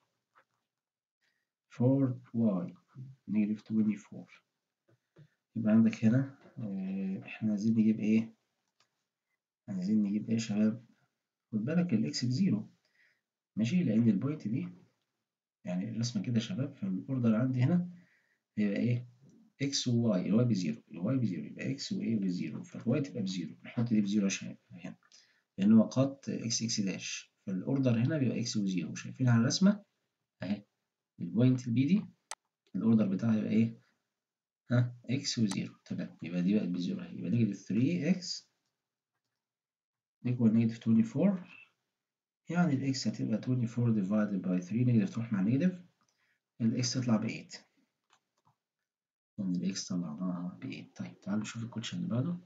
four y negative twenty-four. يبقى عندك هنا اه احنا عايزين نجيب ايه؟ عايزين نجيب ايه يا شباب؟ خد بالك الاكس بزيرو، ماشي، لان البوينت دي يعني الرسمه كده يا شباب، فالاوردر عندي هنا هيبقى ايه؟ اكس وواي، الواي بزيرو، الواي بزيرو يبقى اكس وايه بزيرو، فالواي تبقى بزيرو، نحط دي بزيرو عشان هنا لان هو قط اكس اكس داش، فالاوردر هنا بيبقى اكس وزيرو، شايفين على الرسمه اهي البوينت البي دي الاوردر بتاعها يبقى ايه؟ ها اكس وزيرو. تمام، يبقى دي بقت بزيرو اهي، يبقى نيجاتيف ثري اكس ايكوال نيجاتيف توينتي فور، يعني الاكس هتبقى توينتي فور ديفايدد باي ثري، نيجاتيف تروح مع نيجاتيف، الاكس تطلع ب تمانية، يعني الاكس طلعناها ب تمانية. طيب تعالوا نشوف الكوتشن اللي بعده.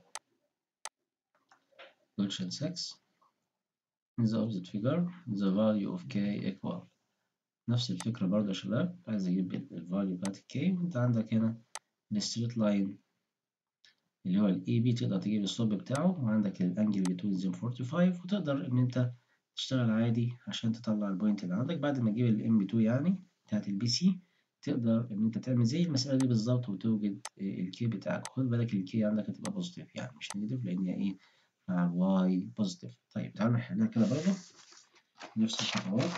كوتشن ستة. In the opposite figure the value of k equal. نفس الفكرة برضه يا شباب، عايز اجيب الفاليو بتاعت الكي، وانت عندك هنا الستريت لاين اللي هو الاي بي تقدر تجيب السلوب بتاعه، وعندك الانجل بتوين زين خمسة وأربعين، وتقدر ان انت تشتغل عادي عشان تطلع البوينت اللي عندك بعد ما تجيب الام اتنين يعني بتاعت البي سي. تقدر ان انت تعمل زي المسألة دي بالظبط وتوجد الكي بتاعك. خد بالك الكي عندك هتبقى بوزيتيف يعني مش نيجاتيف، لان هي ايه مع الواي بوزيتيف. طيب تعالوا نحلها كده برضه نفس الخطوات.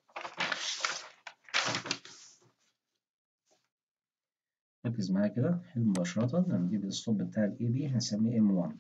ركز معايا كده، حل مباشرة. هنجيب السلوب بتاع الاي بي هنسميه ام واحد،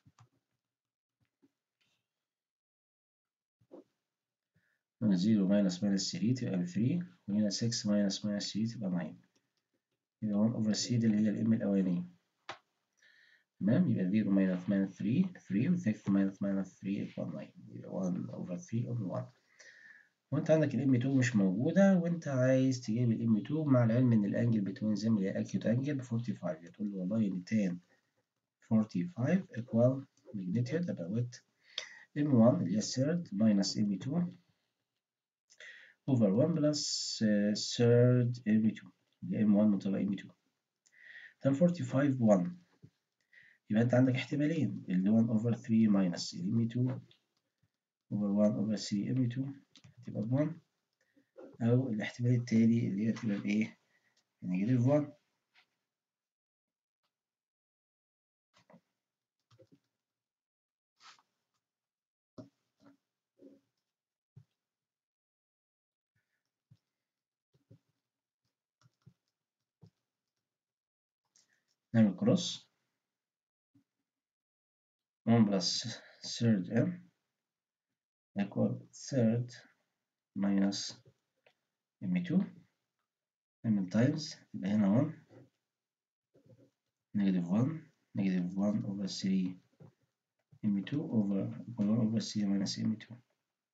هنا صفر ماينس ماينس تلاتة تبقى ب ثري، وهنا ستة ماينس ماينس تلاتة تبقى تسعة، يبقى واحد over ثري دي اللي هي الام الأولانية. تمام، يبقى صفر ماينس ماينس تلاتة ثري، و ستة ماينس ماينس تلاتة equal تسعة، يبقى واحد over ثري over واحد. وانت عندك الام اتنين مش موجودة، وانت عايز تجيب الام اتنين مع العلم ان الانجل بتوين زم اللي هي اكيوت انجل ب خمسة وأربعين، تقول له والله ان تان خمسة وأربعين equal magnitude about ام واحد اللي هي third minus ام اتنين over واحد plus uh, third ام اتنين اللي ام واحد مطابق ام اتنين. تان خمسة وأربعين واحد، يبقى انت عندك احتمالين، اللي واحد over ثري minus ام اتنين over واحد over ثري ام اتنين هتبقى ب واحد، او الاحتمال التالي اللي هي تبقى بايه؟ نيجاتيف واحد. نعمل كروس، واحد plus third m equal third minus ام اتنين، نعمل تايمز، يبقى هنا واحد نيجاتيف واحد نيجاتيف واحد over ثري ام اتنين over واحد over ثري minus ام اتنين.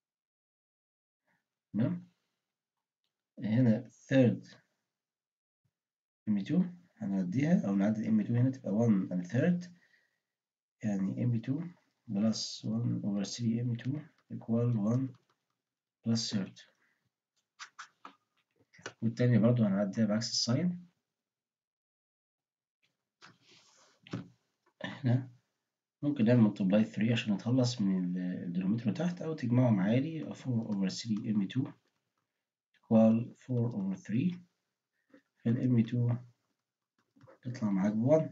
تمام، هنا third ام اتنين هنعديها او نعدي ام اتنين، هنا تبقى واحد and third، يعني ام اتنين plus واحد over ثري ام اتنين equal واحد plus third. والتانية برضو هنعديها بعكس الساين، هنا ممكن نعمل ملتبلاي ثري عشان نتخلص من الدينوميتر تحت، أو تجمعهم عادي. فور over ثري إم تو equal فور over ثري، فال إم تو تطلع معاك بوان.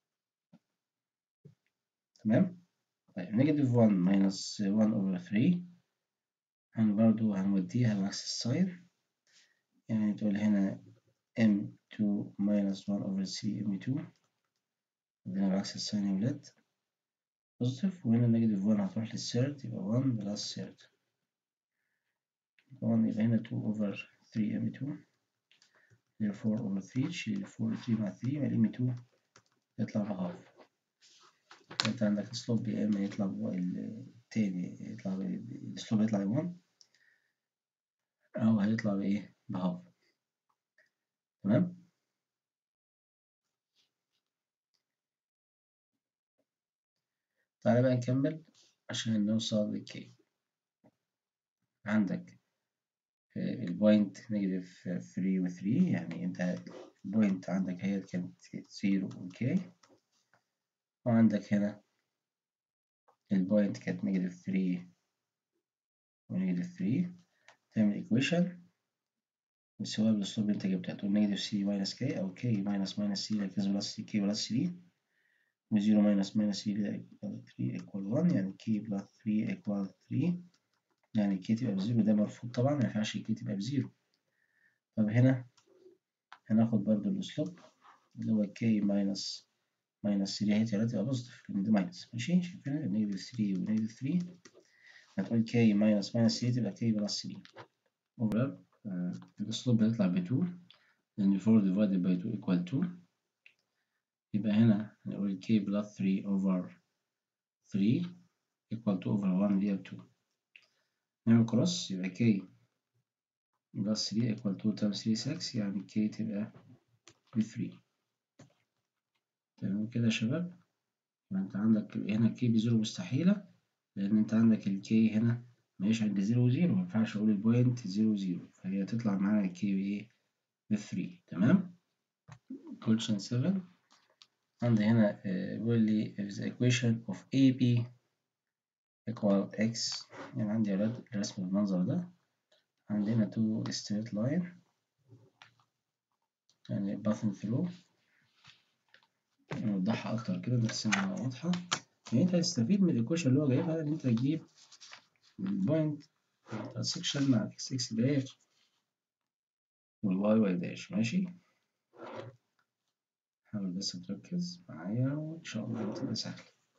تمام. طيب نيجاتيف وان minus وان over ثري، هن برضو هنوديها بعكس الساين، يعني تقول هنا إم تو minus وان over ثري إم تو، ودينا بعكس الساين يا ولاد بوزيتيف، وهنا نيجاتيف وان هتروح للثيرد، يبقى وان بلس ثيرد. وان يبقى هنا تو over ثري إم تو، هي فور over ثري، تشيل فور ثري مع ثري، يبقى إم تو يطلع بهاف. انت عندك السلوب يا اما يطلع التاني، يطلع السلوب يطلع بوان، او هيطلع بايه بهاف. تمام. تعالى بقى نكمل عشان نوصل للكي. عندك البوينت نيجاتيف ثري و ثري، يعني انت البوينت عندك هي كانت زيرو وكي، وعندك هنا البوينت كانت نيجاتيف ثري ونيجاتيف ثري. تعمل ايكويشن سواء بالاسلوب اللي انت جبته، هتقول نيجاتيف ثري ماينس كي، او كي ماينس ماينس ثري ركز بلس كي بلس ثري، و زيرو ماينس ماينس ثري ثري equal وان، يعني كي بلس ثري equal ثري، يعني كي تبقى بزيرو. ده مرفوض طبعا، ما ينفعش كي تبقى بزيرو. طب هنا هناخد برضو الاسلوب اللي هو كي ماينس ماينس ثري، هي تبقى بوزيتيف لان دي ماينس. ماشي، شايفين نيجاتيف ثري ونيجاتيف ثري، هتقول كي ماينس ماينس ثري تبقى كي بلس ثري. اوفر الاسلوب هيطلع ب تو، لان فور divided by تو equal تو، يبقى هنا هنقول k plus ثري over ثري equal to over وان دي تو. نعمل كروس، يبقى k plus ثري equal to times ثري سكس، يعني k تبقى ب ثري. تمام كده يا شباب. يبقى انت عندك هنا k بزيرو مستحيلة، لأن انت عندك ال k هنا ماهيش عند زيرو وزيرو، مينفعش أقول البوينت زيرو وزيرو، فهي هتطلع معانا k بإيه؟ ب ثري. تمام. question سفن. عندي هنا بيقول لي if the equation of A B equal x، يعني عندي يا ولاد الرسم بالمنظر ده. عندنا two straight line يعني passing through. نوضحها أكتر كده نرسمها واضحة. يعني أنت هتستفيد من الإيكويشن اللي هو جايبها إن أنت تجيب البوينت intersection مع الإكس إكس داش والواي واي داش. ماشي، حاول بس تركز معايا وإن شاء الله هتبقى سهلة.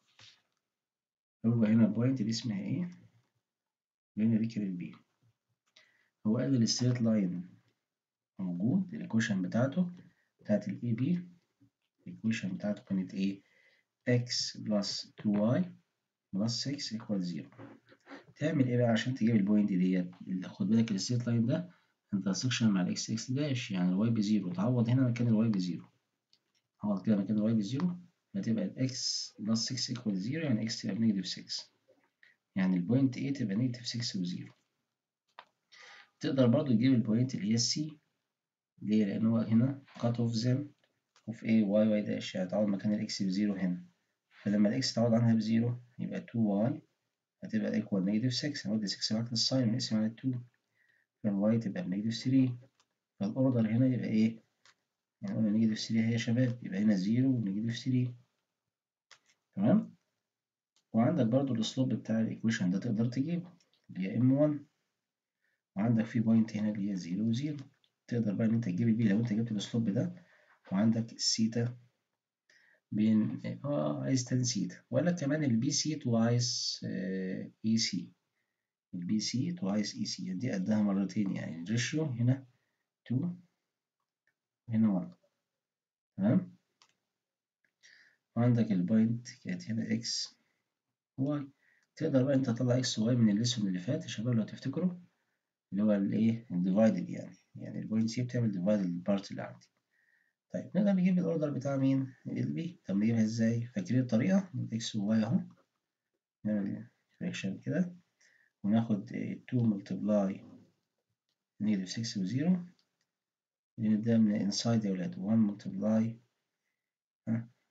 هو هنا البوينت دي اسمها إيه؟ هنا دي كانت بي. هو قال الستريت لاين موجود، الإيكويشن بتاعته بتاعت ال A B، الإيكويشن بتاعته كانت إيه؟ x plus تو واي plus سكس equal زيرو. تعمل إيه بقى عشان تجيب البوينت ديت؟ خد بالك الستريت لاين ده انترسكشن مع الإكس إكس داش، يعني الواي بزيرو. تعوض هنا مكان الواي بزيرو، عوض كده مكان الواي بزيرو، هتبقى الإكس plus سكس equal زيرو، يعني إكس تبقى بنيجاتيف سكس، يعني البوينت A تبقى نيجاتيف سكس وزيرو. تقدر برضو تجيب البوينت اللي هي السي. ليه؟ لأن هو هنا cut off them of A y y داش، يعني تعوض مكان الإكس بزيرو هنا، فلما الإكس تعوض عنها بزيرو يبقى تو واي هتبقى ايكوال نيجاتيف سكس، هنودي سكس بعكس الساين ونقسم على تو، فالواي تبقى بنيجاتيف ثري. فالأوردر هنا يبقى إيه؟ يعني قلنا نيجاتيف ثري أهي يا شباب، يبقى هنا زيرو ونيجاتيف ثري. تمام؟ وعندك برضو السلوب بتاع الإيكويشن ده تقدر تجيبه اللي هي إم وان، وعندك في بوينت هنا اللي هي زيرو وزيرو. تقدر بقى إن أنت تجيب البي لو أنت جبت السلوب ده، وعندك السيتا بين اه عايز تان سيتا، ولا كمان البي سي توايس اي سي، البي سي توايس اي سي دي قدها مرتين، يعني الريشيو هنا تو وهنا وان. تمام. وعندك البوينت كانت هنا اكس واي. تقدر بقى انت تطلع اكس واي من الليسون اللي فات يا شباب لو تفتكروا، اللي هو الايه الديفايدد، يعني يعني البوينت سي بتعمل ديفايد البارت اللي عندي. طيب نقدر نجيب الاوردر بتاع مين؟ البي. طب نجيبها ازاي؟ فاكرين الطريقه؟ اكس وواي اهو، نعمل فريكشن كده وناخد تو ملتبلاي نيجاتيف سكس وزيرو، نبدأ من inside يا ولاد. one multiply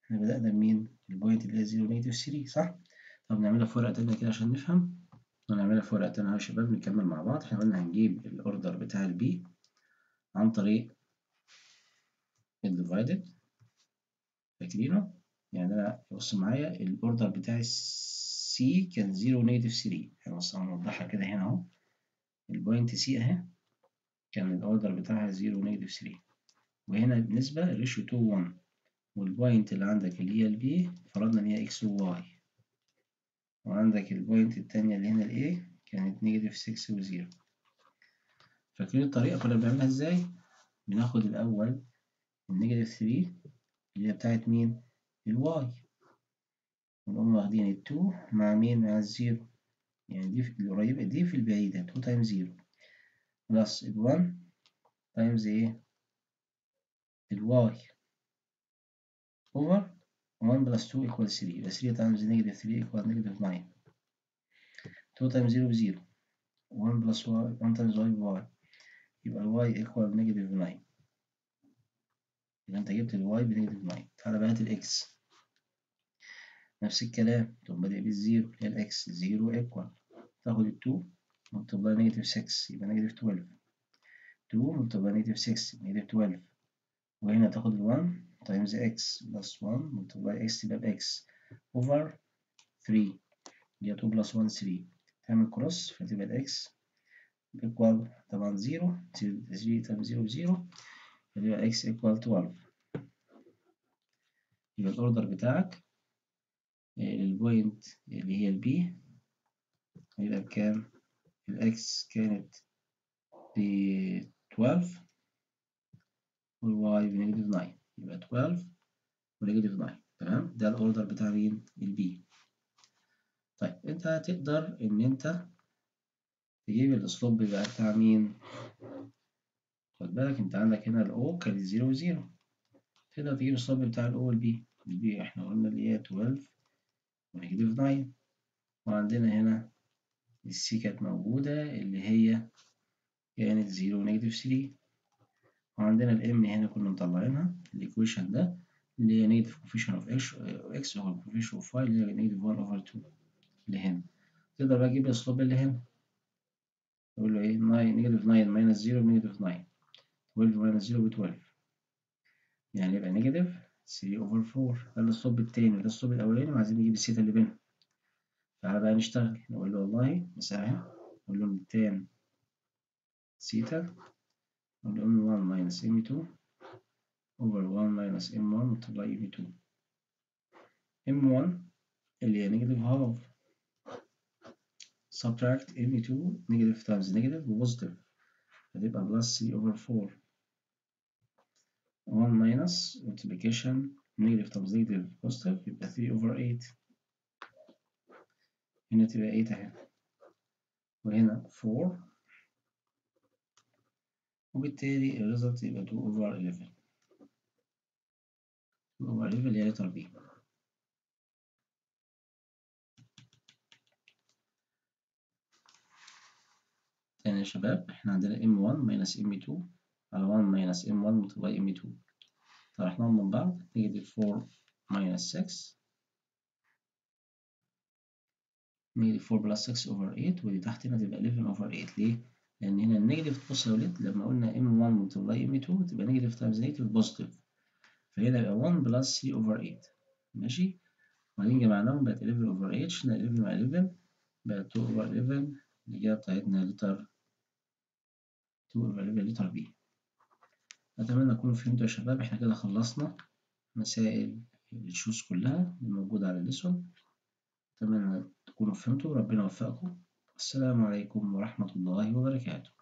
احنا بدأنا بمين؟ البوينت اللي هي زيرو نيجاتيف ثري صح؟ طب نعملها في ورقة تانية كده عشان نفهم. ونعملها في ورقة تانية يا شباب نكمل مع بعض. احنا قلنا هنجيب الأوردر بتاع البي عن طريق الديفايدد، فاكرينه؟ يعني أنا بص معايا الأوردر بتاع سي كان زيرو نيجاتيف ثري، يعني بص هنوضحها كده هنا أهو. البوينت سي أهي كان الأوردر بتاعها زيرو نيجاتيف ثري، وهنا بالنسبة الريشيو تو ون، والبوينت اللي عندك اللي هي البي فرضنا إن هي إكس وواي، وعندك البوينت التانية اللي هنا الإيه كانت نيجاتيف سكس وزيرو. فاكرين الطريقة كنا بنعملها إزاي؟ بناخد الأول النيجاتيف ثري اللي هي بتاعت مين؟ الواي، ونقوم واخدين التو مع مين؟ مع الزيرو، يعني دي في القريبة دي في البعيدة تو تايمز زيرو بلس الون تايمز إيه؟ الواي أوفر one بلس two equals ثري، يبقى ثري تايمز نيجاتيف ثري equal نيجاتيف ناين. تو تايمز زيرو بزيرو، one بلس y one تايمز y بy، يبقى ال y equal نيجاتيف ناين. يبقى أنت جبت ال y بنيجاتيف ناين. تعالى بقى هات ال x، نفس الكلام تقوم بادئ بالزيرو اللي هي ال x زيرو equal تاخد ال two multiply نيجاتيف سكس يبقى نيجاتيف twelve، two multiply نيجاتيف six نيجاتيف twelve، وهنا تاخد ال one times x plus one multiply x تبقى ب x over three اللي هي two plus one three، تعمل كروس فتبقى ال x equal طبعا زيرو، three times زيرو بزيرو يبقى x equal twelve. يبقى الأوردر بتاعك البوينت اللي هي البي هيبقى بكام؟ الإكس كانت ب twelve والواي بنيجاتيف ناين، يبقى twelve ونيجاتيف ناين. تمام؟ ده الأوردر بتاع مين؟ البي. طيب أنت هتقدر إن أنت تجيب الأسلوب بقى بتاع مين؟ خد بالك أنت عندك هنا الأو كانت زيرو وزيرو، تقدر تجيب الأسلوب بتاع الأو والبي. البي إحنا قلنا اللي هي twelve ونيجاتيف ناين، وعندنا هنا السي كانت موجودة اللي هي كانت زيرو ونيجاتيف ثري، وعندنا الام هنا كنا مطلعينها الإيكويشن ده اللي هي نيجاتيف كوفيشن اوف اكس اوفر كوفيشن اوف واي اللي هي نيجاتيف one اوفر two اللي هنا. تقدر بقى تجيب الاسلوب اللي هنا، تقول له ايه ناين نيجاتيف ناين ماينس زيرو بنيجاتيف ناين، twelve ماينس زيرو ب twelve، يعني يبقى نيجاتيف ثري اوفر فور. ده الاسلوب التاني وده الاسلوب الاولاني، وعايزين نجيب السيتا اللي بينهم. تعالى بقى نشتغل، نقول له والله مساحة، نقول له تان سيتا، نقول له ام one minus ام two over one minus ام one multiply ام two. ام one اللي هي نيجاتيف هاف subtract ام two نيجاتيف تايمز نيجاتيف وبوزيتيف، هتبقى بلس three over four. one minus multiplication negative times negative positive يبقى three over eight. هنا تبقى eight اهي، وهنا four، وبالتالي الريزلت يبقى two over eleven. two over eleven اللي هي letter B. تاني يا شباب احنا عندنا ام one minus ام two على one minus ام one multiply ام two، طرحناهم من بعض negative four minus six negative four plus six over eight، ودي تحت هنا تبقى eleven over eight. ليه؟ لأن هنا النيجاتيف، بص يا ولاد لما قلنا ام one multiply ام two تبقى نيجاتيف تايمز نيجاتيف بوزيتيف، فهنا يبقى one plus three over eight. ماشي؟ وبعدين جمعناهم بقت eleven over eight، شلنا eleven مع eleven بقت two over eleven. الإجابة بتاعتنا لتر two over eleven لتر B. أتمنى تكونوا فهمتوا يا شباب. احنا كده خلصنا مسائل الشوز كلها اللي موجودة على الليسون. أتمنى تكونوا فهمتوا، ربنا يوفقكم. السلام عليكم ورحمة الله وبركاته.